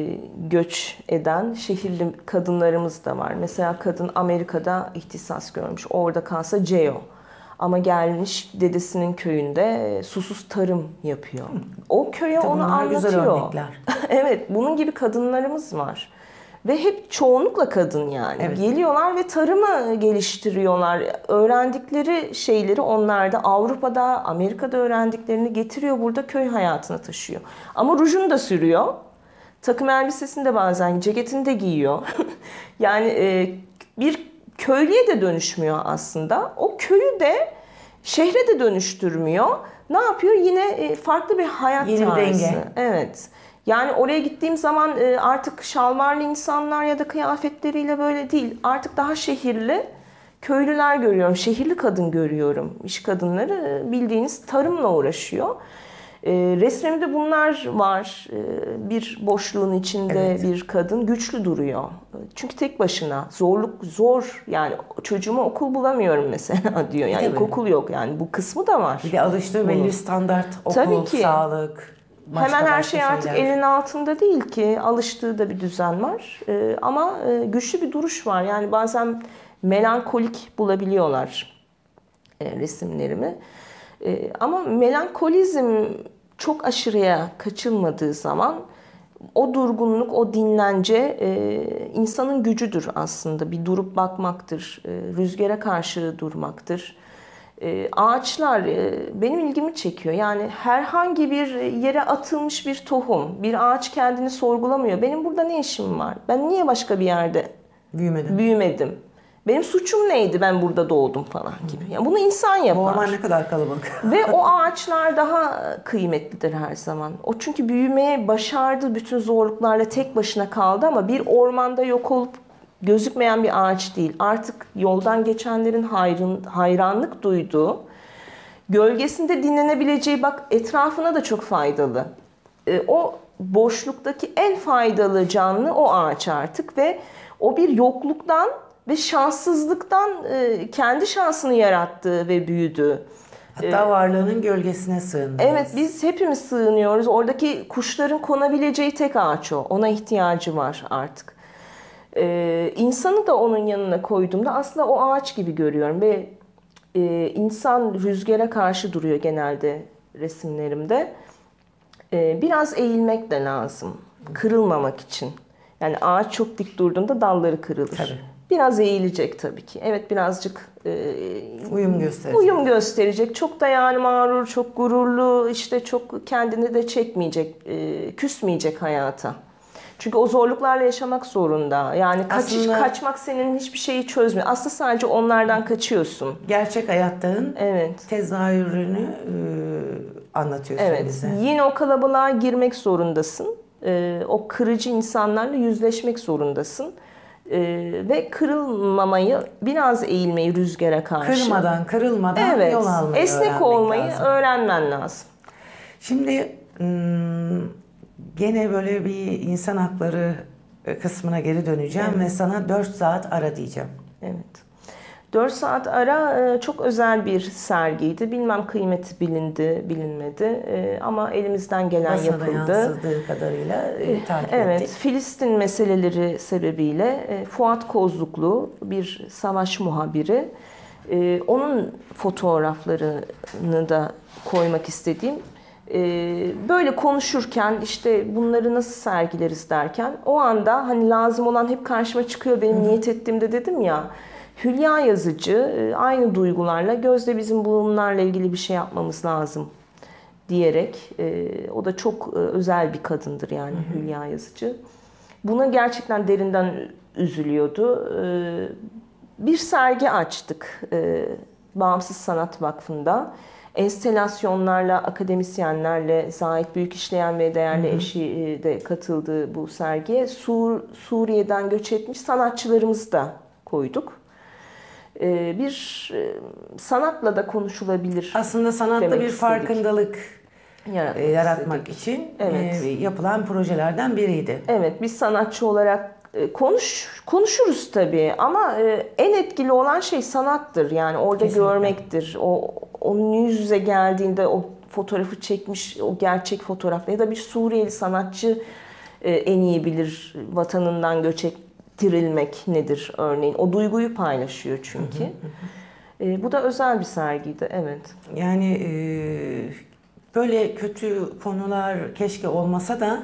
göç eden şehirli kadınlarımız da var. Mesela kadın Amerika'da ihtisas görmüş. Orada kalsa CEO. Ama gelmiş dedesinin köyünde susuz tarım yapıyor. O köye Tabii onu bunlar anlatıyor. güzel örnekler. Evet, bunun gibi kadınlarımız var. Ve hep çoğunlukla kadın yani. Evet. Geliyorlar ve tarımı geliştiriyorlar. Öğrendikleri şeyleri onlar da Avrupa'da, Amerika'da öğrendiklerini getiriyor. Burada köy hayatına taşıyor. Ama rujunu da sürüyor. Takım elbisesini de bazen ceketini de giyiyor. Yani bir köylüye de dönüşmüyor aslında. O köyü de şehre de dönüştürmüyor. Ne yapıyor? Yine farklı bir hayat Yeni bir tarzı. denge. Evet. Yani oraya gittiğim zaman artık şalvarlı insanlar ya da kıyafetleriyle böyle değil. Artık daha şehirli köylüler görüyorum. Şehirli kadın görüyorum. İş kadınları bildiğiniz tarımla uğraşıyor. Resmimde bunlar var. Bir boşluğun içinde Evet. bir kadın güçlü duruyor. Çünkü tek başına zor yani çocuğuma okul bulamıyorum mesela diyor. Yani Tabii. ilkokul yok yani bu kısmı da var. Bir de alıştığı belli standart okul, Tabii ki. Sağlık, başka Hemen her başka şey artık şeyler. elinin altında değil ki. Alıştığı da bir düzen var. Ama güçlü bir duruş var. Yani bazen melankolik bulabiliyorlar resimlerimi. Ama melankolizm çok aşırıya kaçılmadığı zaman o durgunluk, o dinlence insanın gücüdür aslında. Bir durup bakmaktır, rüzgara karşı durmaktır. Ağaçlar benim ilgimi çekiyor. Yani herhangi bir yere atılmış bir tohum, bir ağaç kendini sorgulamıyor. Benim burada ne işim var? Ben niye başka bir yerde büyümedim? Benim suçum neydi? Ben burada doğdum falan gibi. Yani bunu insan yapar. Bu orman ne kadar kalabalık. Ve o ağaçlar daha kıymetlidir her zaman. O çünkü büyümeye başardı, bütün zorluklarla tek başına kaldı ama bir ormanda yok olup gözükmeyen bir ağaç değil. Artık yoldan geçenlerin hayranlık duyduğu, gölgesinde dinlenebileceği, bak etrafına da çok faydalı. O boşluktaki en faydalı canlı o ağaç artık ve o bir yokluktan ve şanssızlıktan kendi şansını yarattı ve büyüdü. Hatta varlığının gölgesine sığındı. Evet, biz hepimiz sığınıyoruz. Oradaki kuşların konabileceği tek ağaç o. Ona ihtiyacı var artık. İnsanı da onun yanına koyduğumda aslında o ağaç gibi görüyorum ve insan rüzgara karşı duruyor genelde resimlerimde. Biraz eğilmek de lazım. Kırılmamak için. Yani ağaç çok dik durduğunda dalları kırılır. Tabii. Biraz eğilecek tabii ki. Evet, birazcık Uyum gösterecek. uyum gösterecek. Çok da yani mağrur, çok gururlu, işte çok kendini de çekmeyecek, küsmeyecek hayata. Çünkü o zorluklarla yaşamak zorunda. Yani Aslında kaçmak senin hiçbir şeyi çözmüyor. Aslında sadece onlardan kaçıyorsun. gerçek hayatın Evet. tezahürünü anlatıyorsun Evet. bize. Yine o kalabalığa girmek zorundasın. O kırıcı insanlarla yüzleşmek zorundasın. Ve kırılmamayı, biraz eğilmeyi rüzgara karşı. Kırılmadan Evet. yol almayı Esnek öğrenmek olmayı lazım. öğrenmen lazım. Şimdi gene böyle bir insan hakları kısmına geri döneceğim ve sana 4 saat ara diyeceğim. Evet. 4 saat ara çok özel bir sergiydi. Bilmem kıymeti bilindi, bilinmedi ama elimizden gelen Basına da yapıldı. yansıdığı kadarıyla takip Evet, ettik. Filistin meseleleri sebebiyle Fuat Kozluklu bir savaş muhabiri Onun fotoğraflarını da koymak istediğim. Böyle konuşurken işte bunları nasıl sergileriz derken o anda hani lazım olan hep karşıma çıkıyor benim niyet ettiğimde dedim ya. Hülya Yazıcı aynı duygularla Gözde bizim bunlarla ilgili bir şey yapmamız lazım diyerek o da çok özel bir kadındır yani Hülya Yazıcı. Buna gerçekten derinden üzülüyordu. Bir sergi açtık Bağımsız Sanat Vakfı'nda. Enstelasyonlarla, akademisyenlerle, Zahit Büyükişleyen ve değerli eşi de katıldığı bu sergiye Suriye'den göç etmiş sanatçılarımızı da koyduk. Bir sanatla da konuşulabilir. Aslında sanatta bir farkındalık yaratmak için yapılan projelerden biriydi. Evet, biz sanatçı olarak konuşuruz tabii ama en etkili olan şey sanattır. Yani orada kesinlikle görmektir. Onun yüz yüze geldiğinde o fotoğrafı çekmiş, o gerçek fotoğraf ya da bir Suriyeli sanatçı en iyi bilir vatanından göç ettirilmek nedir örneğin. O duyguyu paylaşıyor çünkü. Bu da özel bir sergiydi, evet. Yani böyle kötü konular keşke olmasa da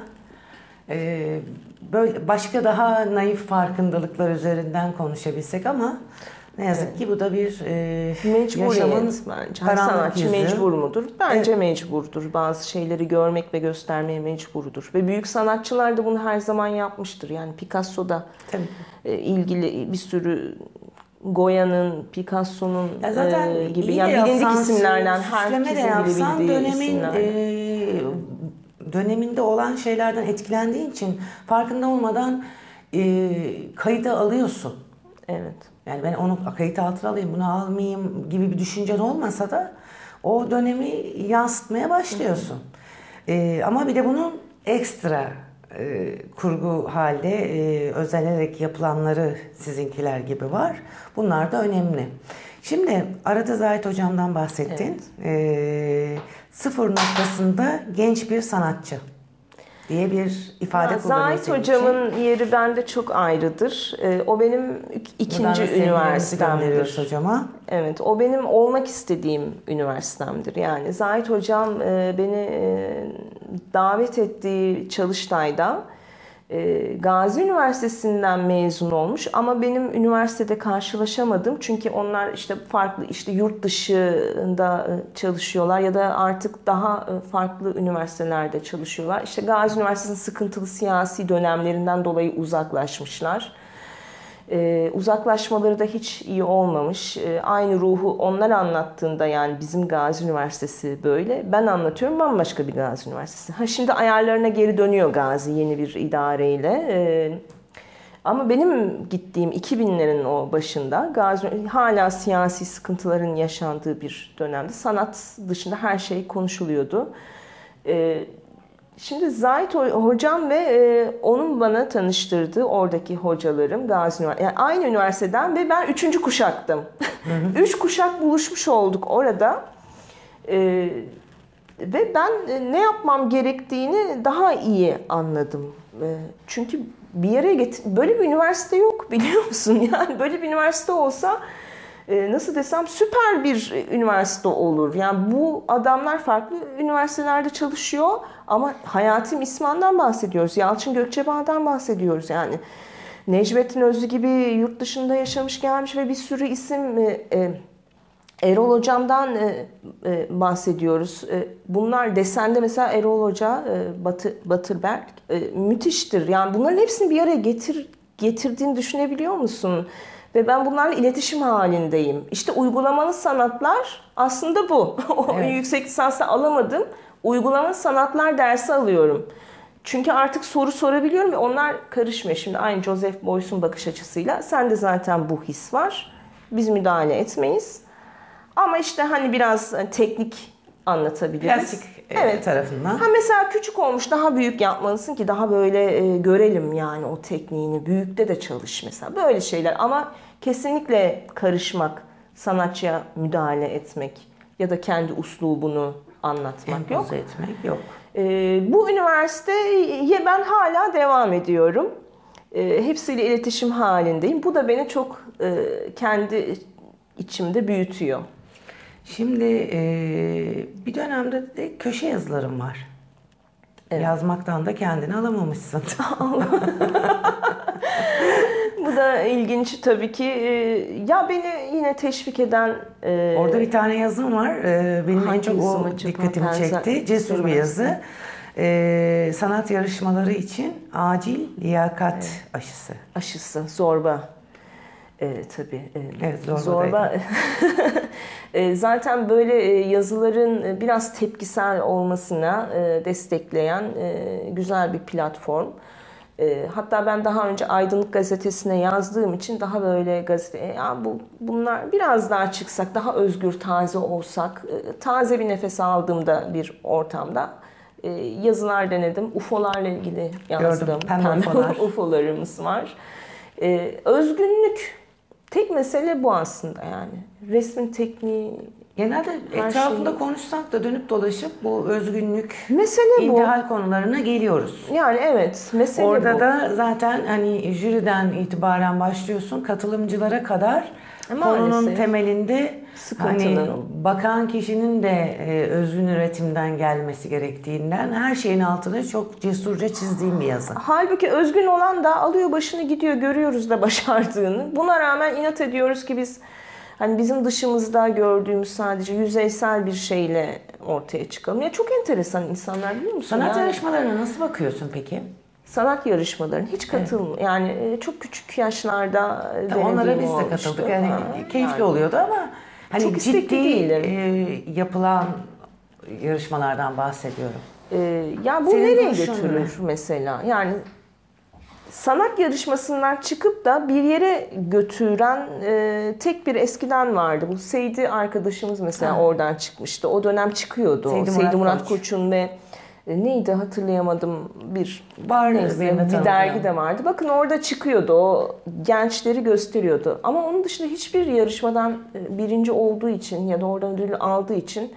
böyle başka daha naif farkındalıklar üzerinden konuşabilsek ama ne yazık ki bu da bir yaşamın bence. Sanatçı mecbur mudur? Bence mecburdur. Bazı şeyleri görmek ve göstermeye mecburdur. Ve büyük sanatçılar da bunu her zaman yapmıştır. Yani Picasso da ilgili bir sürü Goya'nın, Picasso'nun gibi yani bilindik isimlerden herkesin bilebildiği isimlerden. Döneminde olan şeylerden etkilendiğin için farkında olmadan kayıta alıyorsun. Evet. Yani ben onu kayıt altına alayım, bunu almayayım gibi bir düşüncen olmasa da o dönemi yansıtmaya başlıyorsun. Ama bir de bunun ekstra kurgu halde özenerek yapılanları sizinkiler gibi var. Bunlar da önemli. Şimdi arada Zahit Hocam'dan bahsettin. Evet. Sıfır noktasında genç bir sanatçı diye bir ifade kullanıyorsun. Zahit Hocam'ın yeri bende çok ayrıdır. O benim ikinci üniversitemdir. Hocama. Evet, o benim olmak istediğim üniversitemdir. Yani Zahit Hocam beni davet ettiği Çalıştay'da Gazi Üniversitesi'nden mezun olmuş ama benim üniversitede karşılaşamadım çünkü onlar işte farklı işte yurt dışında çalışıyorlar ya da artık daha farklı üniversitelerde çalışıyorlar. İşte Gazi Üniversitesi'nin sıkıntılı siyasi dönemlerinden dolayı uzaklaşmışlar. Uzaklaşmaları da hiç iyi olmamış. Aynı ruhu onlar anlattığında yani bizim Gazi Üniversitesi böyle. Ben anlatıyorum bambaşka bir Gazi Üniversitesi. Şimdi ayarlarına geri dönüyor Gazi yeni bir idareyle. Ama benim gittiğim 2000'lerin o başında Gazi hala siyasi sıkıntıların yaşandığı bir dönemde sanat dışında her şey konuşuluyordu. Şimdi Zahit Hocam ve onun bana tanıştırdığı oradaki hocalarım Gazi Üniversitesi, yani aynı üniversiteden ve ben 3. kuşaktım. 3 kuşak buluşmuş olduk orada. Ve ben ne yapmam gerektiğini daha iyi anladım. Çünkü bir yere böyle bir üniversite yok biliyor musun? Yani böyle bir üniversite olsa nasıl desem süper bir üniversite olur. Yani bu adamlar farklı üniversitelerde çalışıyor ama Hayati Misman'dan bahsediyoruz. Yalçın Gökçebağ'dan bahsediyoruz. Yani Necmettin Özlü gibi yurt dışında yaşamış gelmiş ve bir sürü isim Erol Hocam'dan bahsediyoruz. Bunlar desende mesela Erol Hoca, Batırberk müthiştir. Yani bunların hepsini bir araya getirdiğini düşünebiliyor musun? Ve ben bunlarla iletişim halindeyim. İşte uygulamalı sanatlar aslında bu. Evet. Yüksek lisansta alamadım. Uygulamalı sanatlar dersi alıyorum. Çünkü artık soru sorabiliyorum ve onlar karışmıyor. Şimdi aynı Joseph Beuys'un bakış açısıyla sende zaten bu his var. Biz müdahale etmeyiz. Ama işte hani biraz teknik anlatabiliriz. Plastik tarafından. Mesela küçük olmuş daha büyük yapmalısın ki daha böyle görelim yani o tekniğini. Büyükte de çalış mesela. Böyle şeyler ama kesinlikle karışmak, sanatçıya müdahale etmek ya da kendi uslubunu anlatmak yok. Etmek yok. Bu üniversiteye ben hala devam ediyorum. Hepsiyle iletişim halindeyim. Bu da beni çok kendi içimde büyütüyor. Şimdi bir dönemde de köşe yazılarım var. Evet. Yazmaktan da kendini alamamışsın. Bu da ilginç tabii ki. Ya beni yine teşvik eden... Orada bir tane yazım var. Benim en çok o acaba? dikkatimi çekti. Cesur bir yazı. Sanat yarışmaları için acil liyakat aşısı. Aşısı, zorba. Tabii. Evet, zorba. Zaten böyle yazıların biraz tepkisel olmasına destekleyen güzel bir platform. Hatta ben daha önce Aydınlık Gazetesi'ne yazdığım için daha böyle gazete, bunlar biraz daha çıksak, daha özgür, taze olsak, taze bir nefes aldığımda bir ortamda yazılar denedim. UFO'larla ilgili yazdım. Gördüm, pembe UFO'larımız var. Özgünlük. Tek mesele bu aslında yani. Resmin tekniği. Genelde etrafında konuşsak da dönüp dolaşıp bu özgünlük, mesele intihal konularına geliyoruz. Yani evet, mesele orada bu. da zaten hani jüriden itibaren başlıyorsun, katılımcılara kadar konunun temelinde hani bakan kişinin de özgün üretimden gelmesi gerektiğinden her şeyin altını çok cesurca çizdiğim bir yazı. Halbuki özgün olan da alıyor başını gidiyor, görüyoruz da başardığını. Buna rağmen inat ediyoruz ki biz hani bizim dışımızda gördüğümüz sadece yüzeysel bir şeyle ortaya çıkalım. Ya çok enteresan insanlar, biliyor musun? Sanat yarışmalarına nasıl bakıyorsun peki? Sanat yarışmalarına hiç katılmıyorum. Evet. Yani çok küçük yaşlarda onlara biz de katıldık. Yani keyifli oluyordu ama hani çok ciddi yapılan yarışmalardan bahsediyorum. Ya bu senin nereye götürür mesela? Yani sanat yarışmasından çıkıp da bir yere götüren tek bir eskiden vardı. Bu Seydi arkadaşımız mesela oradan çıkmıştı. O dönem çıkıyordu. Seydi Murat Koç'un ve neydi hatırlayamadım bir dergi de vardı. Bakın orada çıkıyordu. O gençleri gösteriyordu. Ama onun dışında hiçbir yarışmadan birinci olduğu için ya da oradan ödül aldığı için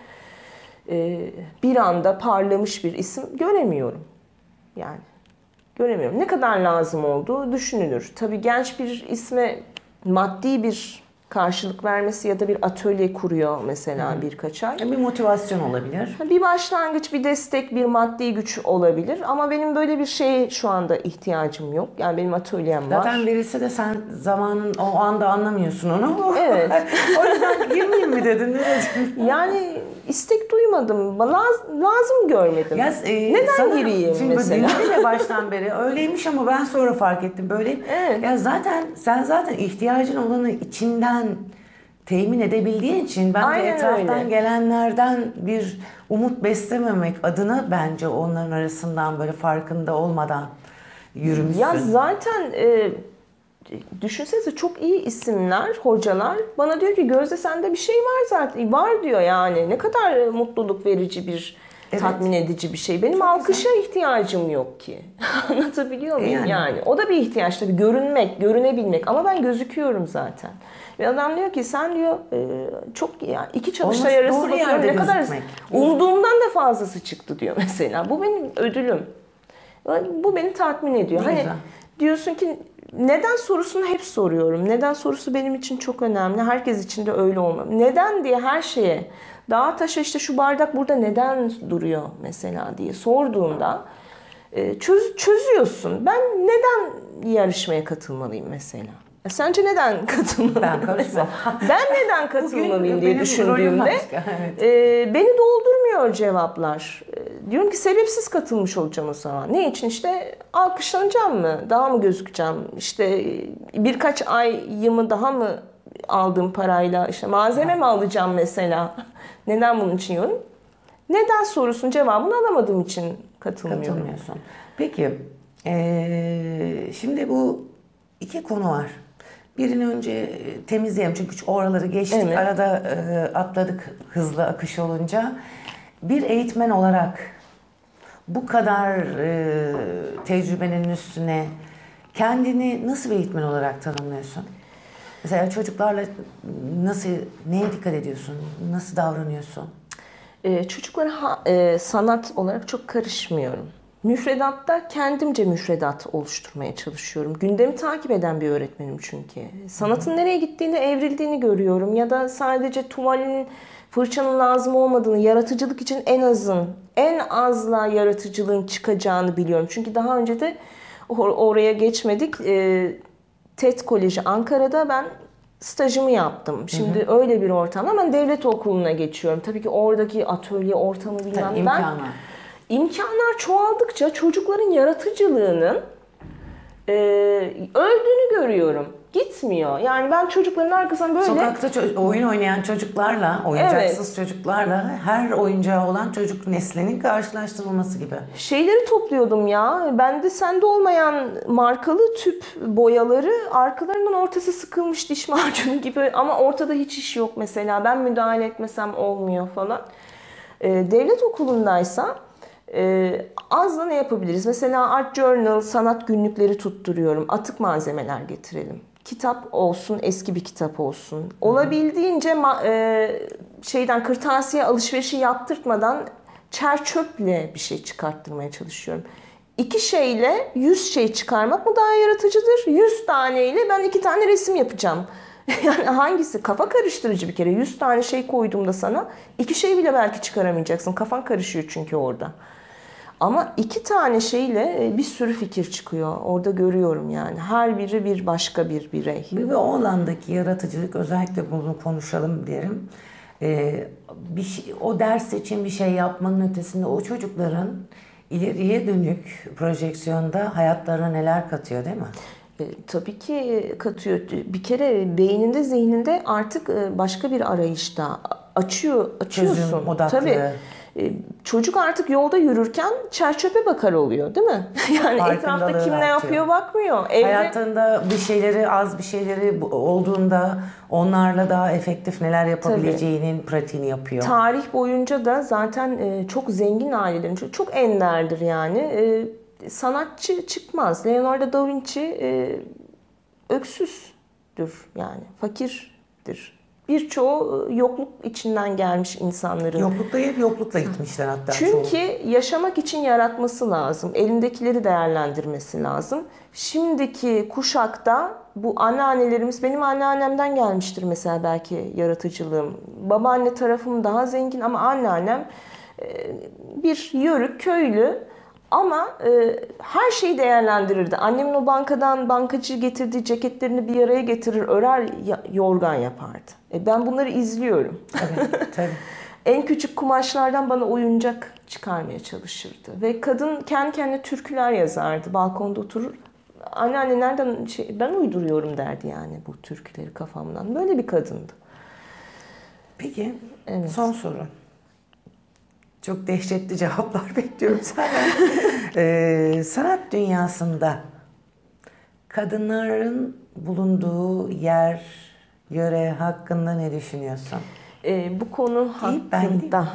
bir anda parlamış bir isim göremiyorum. Yani göremiyorum. Ne kadar lazım olduğu düşünülür. Tabii genç bir isme maddi bir karşılık vermesi ya da bir atölye kuruyor mesela birkaç ay. Bir motivasyon olabilir. Bir başlangıç, bir destek, bir maddi güç olabilir. Ama benim böyle bir şeye şu anda ihtiyacım yok. Yani benim atölyem var. Zaten verilse de sen zamanın o anda anlamıyorsun onu. Evet. O yüzden girmeyeyim mi dedin? Yani istek duymadım. Lazım görmedim. Neden gireyim şimdi mesela? Şimdi de baştan beri öyleymiş ama ben sonra fark ettim böyle. Evet. Ya sen zaten ihtiyacın olanı içinden temin edebildiğin için bence etraftan gelenlerden bir umut beslememek adına bence onların arasından böyle farkında olmadan yürümüşsün. Ya zaten düşünsenize çok iyi isimler, hocalar bana diyor ki Gözde sende bir şey var zaten. Var diyor yani. Ne kadar mutluluk verici bir, tatmin edici bir şey. Benim çok alkışa ihtiyacım yok ki. Anlatabiliyor muyum? Yani o da bir ihtiyaç tabii. Görünmek, görünebilmek. Ama ben gözüküyorum zaten. Ve adam diyor ki sen diyor çok ya iki çalıştay arası bakıyorum ne kadar umduğumdan da fazlası çıktı diyor mesela. Bu benim ödülüm. Bu beni tatmin ediyor. Ne hani güzel. Diyorsun ki neden sorusunu hep soruyorum. Neden sorusu benim için çok önemli. Herkes için de öyle olmalı. Neden diye her şeye, dağa taşa işte şu bardak burada neden duruyor mesela diye sorduğunda çözüyorsun. Ben neden yarışmaya katılmalıyım mesela? Sence neden katılmalıyım? Ben karışmam. Ben neden katılmalıyım diye düşündüğümde beni doldurmuyor cevaplar. Diyorum ki sebepsiz katılmış olacağım o zaman. Ne için? İşte alkışlanacağım mı? Daha mı gözükeceğim? İşte birkaç ayımı daha mı aldığım parayla işte malzeme mi alacağım mesela? Neden bunun için yorum? Neden sorusunun cevabını alamadığım için katılmıyorum. Peki şimdi bu iki konu var. Birini önce temizleyelim çünkü oraları geçtik. Evet. Arada atladık hızlı akış olunca. Bir eğitmen olarak bu kadar tecrübenin üstüne kendini nasıl bir eğitmen olarak tanımlıyorsun? Mesela çocuklarla neye dikkat ediyorsun? Nasıl davranıyorsun? Çocuklara sanat olarak çok karışmıyorum. Müfredatta kendimce müfredat oluşturmaya çalışıyorum. Gündemi takip eden bir öğretmenim çünkü. Sanatın nereye gittiğini, evrildiğini görüyorum. Ya da sadece tuvalin, fırçanın lazım olmadığını, yaratıcılık için en azla yaratıcılığın çıkacağını biliyorum. Çünkü daha önce de oraya geçmedik. TED Koleji Ankara'da ben stajımı yaptım. Şimdi öyle bir ortamda ben devlet okuluna geçiyorum. Tabii ki oradaki atölye ortamı bilmem ben. İmkanlar çoğaldıkça çocukların yaratıcılığının öldüğünü görüyorum. Gitmiyor. Yani ben çocukların arkasından böyle... Sokakta oyun oynayan çocuklarla, oyuncaksız çocuklarla her oyuncağı olan çocuk neslinin karşılaştırılması gibi. Şeyleri topluyordum ya. Bende sende olmayan markalı tüp boyaları, arkalarından ortası sıkılmış diş macunu gibi ama ortada hiç iş yok mesela. Ben müdahale etmesem olmuyor falan. Devlet okulundaysa az da ne yapabiliriz? Mesela Art Journal, sanat günlükleri tutturuyorum. Atık malzemeler getirelim. Kitap olsun, eski bir kitap olsun. Olabildiğince kırtasiye alışverişi yaptırtmadan çerçöple bir şey çıkarttırmaya çalışıyorum. 2 şeyle 100 şey çıkarmak mı daha yaratıcıdır? 100 taneyle ben 2 tane resim yapacağım. Yani hangisi? Kafa karıştırıcı bir kere. 100 tane şey koyduğumda sana 2 şey bile belki çıkaramayacaksın. Kafan karışıyor çünkü orada. Ama 2 tane şeyle bir sürü fikir çıkıyor. Orada görüyorum yani. Her biri bir başka bir birey. Ve o alandaki yaratıcılık, özellikle bunu konuşalım derim. O ders için bir şey yapmanın ötesinde o çocukların ileriye dönük projeksiyonda hayatlarına neler katıyor, değil mi? Tabii ki katıyor. Bir kere beyninde, zihninde artık başka bir arayışta açıyorsun. Çözüm odaklı. Tabii. Çocuk artık yolda yürürken çerçöpe bakar oluyor, değil mi? Yani etrafta kim ne yapıyor bakmıyor. Hayatında az bir şeyleri olduğunda onlarla daha efektif neler yapabileceğinin pratiğini yapıyor. Tarih boyunca da zaten çok zengin ailelerin, çok enderdir yani. Sanatçı çıkmaz. Leonardo da Vinci öksüzdür yani, fakirdir. Birçoğu yokluk içinden gelmiş insanların. Yoklukla gitmişler hatta. Çünkü yaşamak için yaratması lazım. Elindekileri değerlendirmesi lazım. Şimdiki kuşakta bu anneannelerimiz, benim anneannemden gelmiştir mesela belki yaratıcılığım. Babaanne tarafım daha zengin ama anneannem bir yörük, köylü. Ama her şeyi değerlendirirdi. Annemin o bankacı getirdiği ceketlerini bir araya getirir, örer, yorgan yapardı. Ben bunları izliyorum. Tabii. En küçük kumaşlardan bana oyuncak çıkarmaya çalışırdı. Ve kadın kendi kendine türküler yazardı. Balkonda oturur. Anneanne nereden ben uyduruyorum derdi yani bu türküleri kafamdan. Böyle bir kadındı. Peki, son soru. Çok dehşetli cevaplar bekliyorum senden. Sanat dünyasında kadınların bulunduğu yer, yöre hakkında ne düşünüyorsun? Bu konu hakkında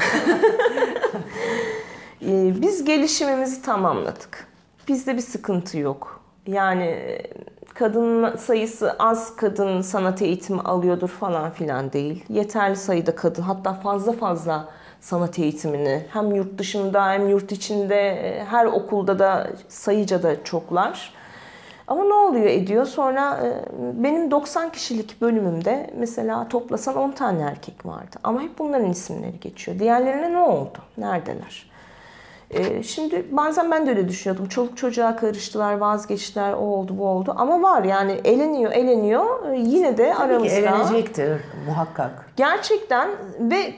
biz gelişimimizi tamamladık. Bizde bir sıkıntı yok. Yani kadın sayısı az, kadın sanat eğitimi alıyordur falan filan değil. Yeterli sayıda kadın, hatta fazla sanat eğitimini hem yurt dışında hem yurt içinde her okulda da sayıca da çoklar. Ama ne oluyor ediyor? Sonra benim 90 kişilik bölümümde mesela toplasan 10 tane erkek vardı. Ama hep bunların isimleri geçiyor. Diğerlerine ne oldu? Neredeler? Şimdi bazen ben de öyle düşünüyordum. Çoluk çocuğa karıştılar, vazgeçtiler, o oldu, bu oldu. Ama var yani eleniyor. Yine de tabii aramızda. Tabii ki elenecektir muhakkak. Gerçekten ve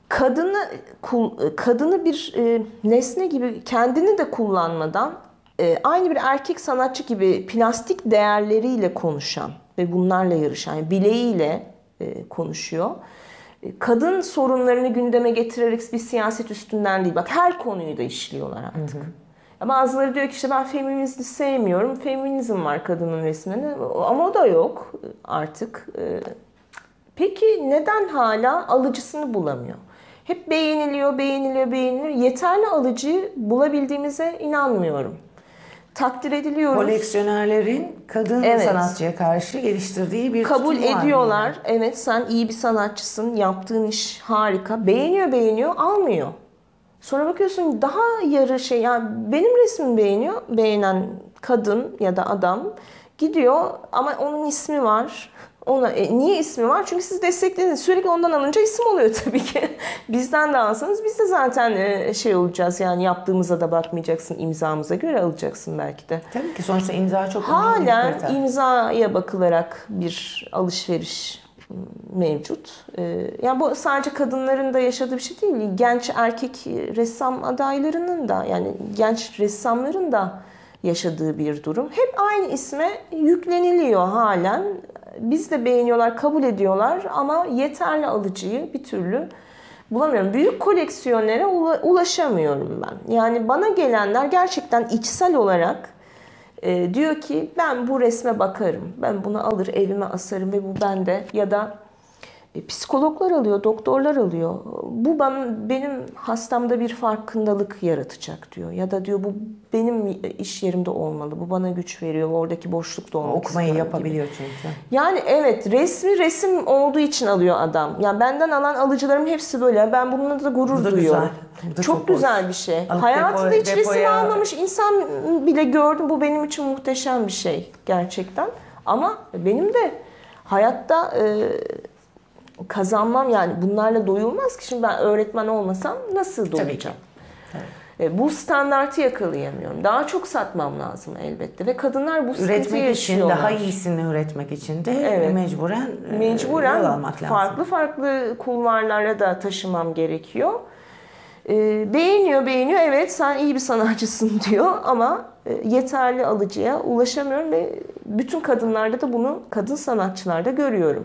kadını bir nesne gibi kendini de kullanmadan aynı bir erkek sanatçı gibi plastik değerleriyle konuşan ve bunlarla yarışan, yani bileğiyle konuşuyor. Kadın sorunlarını gündeme getirerek bir siyaset üstünden değil. Bak her konuyu da işliyorlar artık. Bazıları diyor ki işte ben feminizmi sevmiyorum. Feminizm var kadının resminde ama o da yok artık. Peki neden hala alıcısını bulamıyor? Hep beğeniliyor. Yeterli alıcıyı bulabildiğimize inanmıyorum. Takdir ediliyoruz. Koleksiyonerlerin kadın sanatçıya karşı geliştirdiği bir kabul ediyorlar. Yani. Evet sen iyi bir sanatçısın, yaptığın iş harika. Beğeniyor, almıyor. Sonra bakıyorsun daha yarı şey, yani benim resmimi beğenen kadın ya da adam gidiyor ama onun ismi var. Ona niye ismi var? Çünkü siz desteklediniz. Sürekli ondan alınca isim oluyor tabii ki. Bizden de alsanız biz de zaten şey olacağız, yani yaptığımıza da bakmayacaksın, imzamıza göre alacaksın belki de. Tabii ki sonuçta imza çok önemli bir Halen kriter. imzaya bakılarak bir alışveriş mevcut. Yani bu sadece kadınların da yaşadığı bir şey değil. Genç erkek ressam adaylarının da, yani genç ressamların da yaşadığı bir durum. Hep aynı isme yükleniliyor halen. Biz de beğeniyorlar, kabul ediyorlar ama yeterli alıcıyı bir türlü bulamıyorum. Büyük koleksiyonlara ulaşamıyorum ben. Yani bana gelenler gerçekten içsel olarak diyor ki ben bu resme bakarım, ben bunu alır evime asarım ve bu bende, ya da psikologlar alıyor, doktorlar alıyor. Bu benim hastamda bir farkındalık yaratacak diyor. Ya da diyor bu benim iş yerimde olmalı, bu bana güç veriyor, oradaki boşlukta olmak Okumayı istiyorum yapabiliyor gibi. çünkü. Yani evet, resim olduğu için alıyor adam. Yani benden alan alıcılarım hepsi böyle. Ben bununla da gurur Bu da duyuyorum. güzel. Bu da Çok güzel hoş. bir şey. Alıp Hayatında hiç resim depoya- almamış insan bile gördüm. Bu benim için muhteşem bir şey gerçekten. Ama benim de hayatta kazanmam, yani bunlarla doyulmaz ki. Şimdi ben öğretmen olmasam nasıl doyacağım? Bu standartı yakalayamıyorum. Daha çok satmam lazım elbette ve kadınlar bu sıkıntıyı Üretmek için, yaşıyorlar. daha iyisini üretmek için de Evet. mecburen yol almak lazım. farklı kulvarlara da taşımam gerekiyor. Beğeniyor, evet sen iyi bir sanatçısın diyor ama yeterli alıcıya ulaşamıyorum ve bütün kadınlarda da bunu, kadın sanatçılarda görüyorum.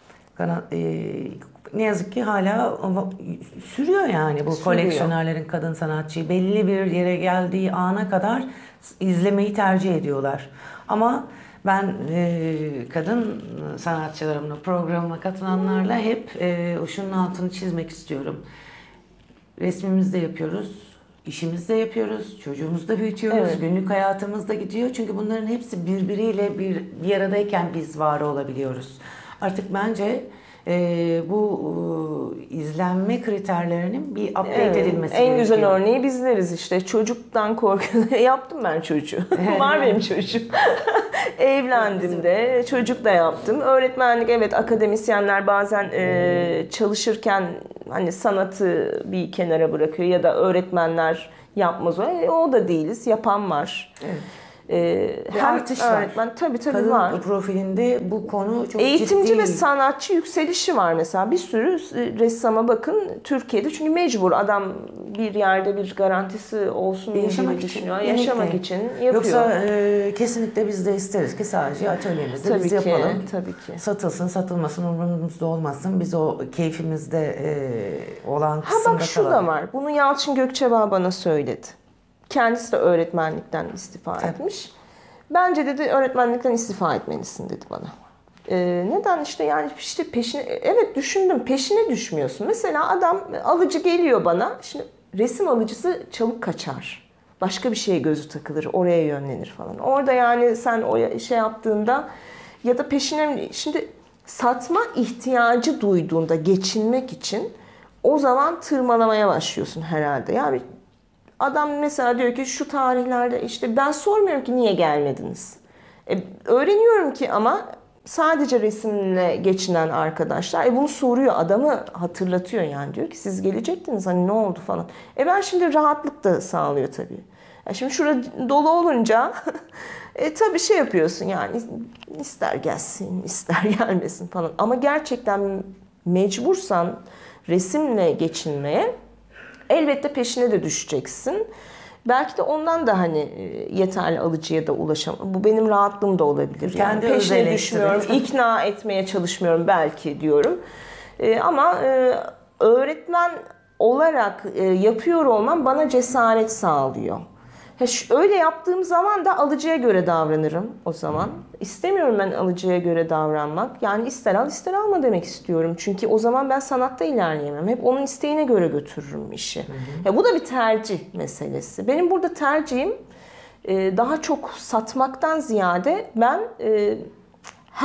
Ne yazık ki hala sürüyor yani bu koleksiyonerlerin kadın sanatçıyı belli bir yere geldiği ana kadar izlemeyi tercih ediyorlar. Ama ben kadın sanatçılarımla, programıma katılanlarla hep şunun altını çizmek istiyorum. Resmimizi de yapıyoruz, işimizi de yapıyoruz, çocuğumuzu da büyütüyoruz, Evet. günlük hayatımız da gidiyor. Çünkü bunların hepsi birbiriyle bir aradayken biz var olabiliyoruz. Artık bence bu izlenme kriterlerinin bir update edilmesi gerekiyor. En güzel örneği bizleriz işte. Çocuktan korkuyorum. Yaptım ben çocuğu. Var benim çocuğum. Evlendim de, çocuk da yaptım. Öğretmenlik, evet, akademisyenler bazen çalışırken hani sanatı bir kenara bırakıyor ya da öğretmenler yapmaz o. O da değiliz. Yapan var. Evet. Hem artış var. Öğretmen, tabii kadın var. profilinde bu konu çok Eğitimci ciddi. ve sanatçı yükselişi var mesela. Bir sürü ressama bakın Türkiye'de. Çünkü mecbur adam bir yerde bir garantisi olsun diye düşünüyor. Yaşamak için yapıyor. Yoksa kesinlikle biz de isteriz ki sadece atölyemizde tabii biz ki, yapalım. tabii ki. Satılsın, satılmasın, umurumuzda olmasın. Biz o keyfimizde olan kısımda bak şu da var. Bunu Yalçın Gökçebağ bana söyledi. Kendisi de öğretmenlikten istifa etmiş. Bence dedi öğretmenlikten istifa etmelisin dedi bana. Neden işte, yani işte peşine, evet düşündüm, peşine düşmüyorsun. Mesela adam alıcı geliyor bana. Şimdi resim alıcısı çabuk kaçar. Başka bir şeye gözü takılır, oraya yönlenir falan. Orada yani sen o şey yaptığında ya da peşine, şimdi satma ihtiyacı duyduğunda geçinmek için o zaman tırmalamaya başlıyorsun herhalde. Yani adam mesela diyor ki şu tarihlerde, işte ben sormuyorum ki niye gelmediniz. Öğreniyorum ki ama sadece resimle geçinen arkadaşlar bunu soruyor, adamı hatırlatıyor, yani diyor ki siz gelecektiniz hani ne oldu falan. Ben şimdi rahatlık da sağlıyor tabii. Şimdi şurada dolu olunca tabii şey yapıyorsun yani, ister gelsin ister gelmesin falan. Ama gerçekten mecbursan resimle geçinmeye elbette peşine de düşeceksin. Belki de ondan da hani yeterli alıcıya da ulaşamam. Bu benim rahatlığım da olabilir. Kendi yani peşine düşmüyorum, ikna etmeye çalışmıyorum belki diyorum. Ama öğretmen olarak yapıyor olmam bana cesaret sağlıyor. Öyle yaptığım zaman da alıcıya göre davranırım o zaman. İstemiyorum ben alıcıya göre davranmak. Yani ister al ister alma demek istiyorum. Çünkü o zaman ben sanatta ilerleyemem. Hep onun isteğine göre götürürüm işi. Ya bu da bir tercih meselesi. Benim burada tercihim daha çok satmaktan ziyade ben hem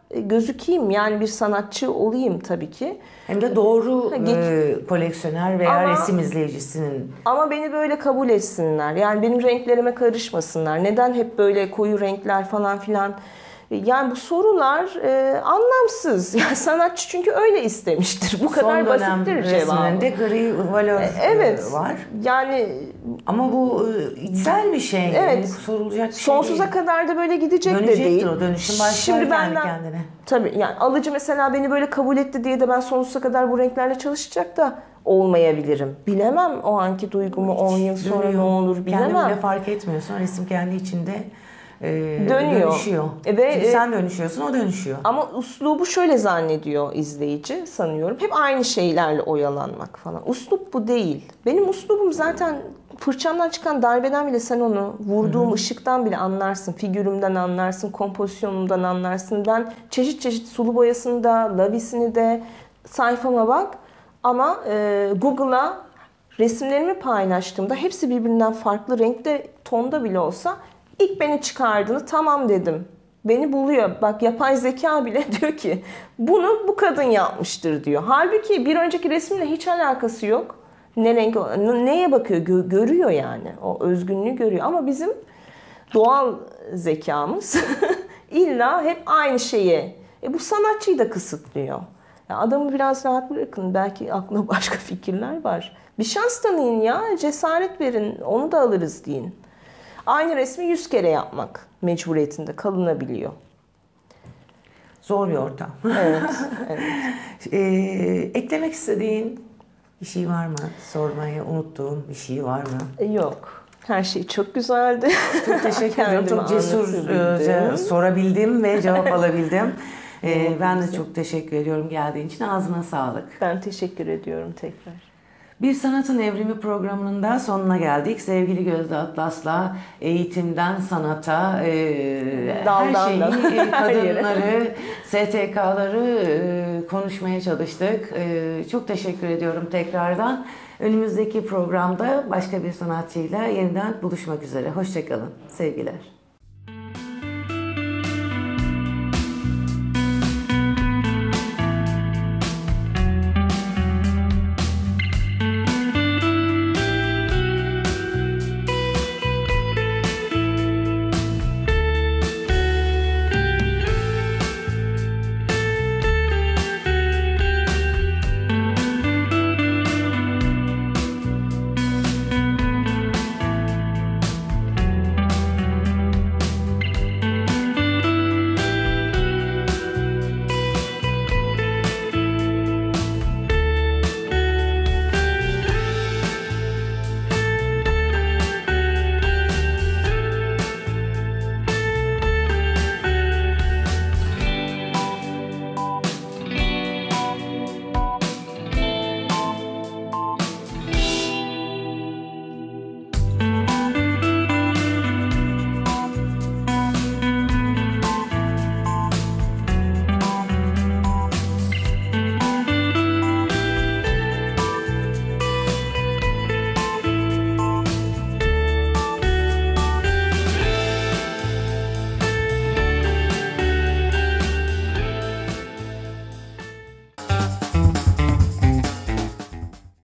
gözükeyim. Yani bir sanatçı olayım tabii ki. Hem de doğru koleksiyoner veya resim izleyicisinin. Ama beni böyle kabul etsinler. Yani benim renklerime karışmasınlar. Neden hep böyle koyu renkler falan filan. Yani bu sorular anlamsız. Yani sanatçı çünkü öyle istemiştir. Bu kadar basittir cevabı. Son dönem resimlerinde gri valör var. Yani ama bu içsel bir şey. Evet. Sorulacak bir şey sonsuza değil. kadar da böyle gidecek de değil. Dönecektir o dönüşüm başlar Şimdi kendi kendine. Tabii yani alıcı mesela beni böyle kabul etti diye de ben sonsuza kadar bu renklerle çalışacak da olmayabilirim. Bilemem o anki duygumu 10 yıl sonra ne olur bilemem. Kendini bile fark etmiyorsun. Resim kendi içinde dönüşüyor. Çünkü sen dönüşüyorsun, o dönüşüyor. Ama üslubu şöyle zannediyor izleyici sanıyorum. Hep aynı şeylerle oyalanmak falan. Üslup bu değil. Benim üslubum zaten fırçamdan çıkan darbeden bile sen onu vurduğum ışıktan bile anlarsın. Figürümden anlarsın, kompozisyonumdan anlarsın. Ben çeşit çeşit sulu boyasını da, lavisini de sayfama bak. Ama Google'a resimlerimi paylaştığımda hepsi birbirinden farklı renkte, tonda bile olsa ilk beni çıkardığını tamam dedim. Beni buluyor. Bak yapay zeka bile diyor ki bunu bu kadın yapmıştır diyor. Halbuki bir önceki resmle hiç alakası yok. Ne renk, neye bakıyor? Görüyor yani. O özgünlüğü görüyor. Ama bizim doğal zekamız illa hep aynı şeye. Bu sanatçıyı da kısıtlıyor. Ya adamı biraz rahat bırakın. Belki aklına başka fikirler var. Bir şans tanıyın ya. Cesaret verin. Onu da alırız deyin. Aynı resmi 100 kere yapmak mecburiyetinde kalınabiliyor. Zor bir ortam. Evet. Eklemek istediğin bir şey var mı? Sormayı unuttuğun bir şey var mı? Yok. Her şey çok güzeldi. Çok teşekkür ederim. Çok cesurca sorabildim ve cevap alabildim. Ben de çok teşekkür ediyorum geldiğin için. Ağzına sağlık. Ben teşekkür ediyorum tekrar. Bir Sanatın Evrimi programının da sonuna geldik. Sevgili Gözde Atlas'la eğitimden sanata, her şeyi, kadınları, STK'ları konuşmaya çalıştık. Çok teşekkür ediyorum tekrardan. Önümüzdeki programda başka bir sanatçıyla yeniden buluşmak üzere. Hoşça kalın. Sevgiler.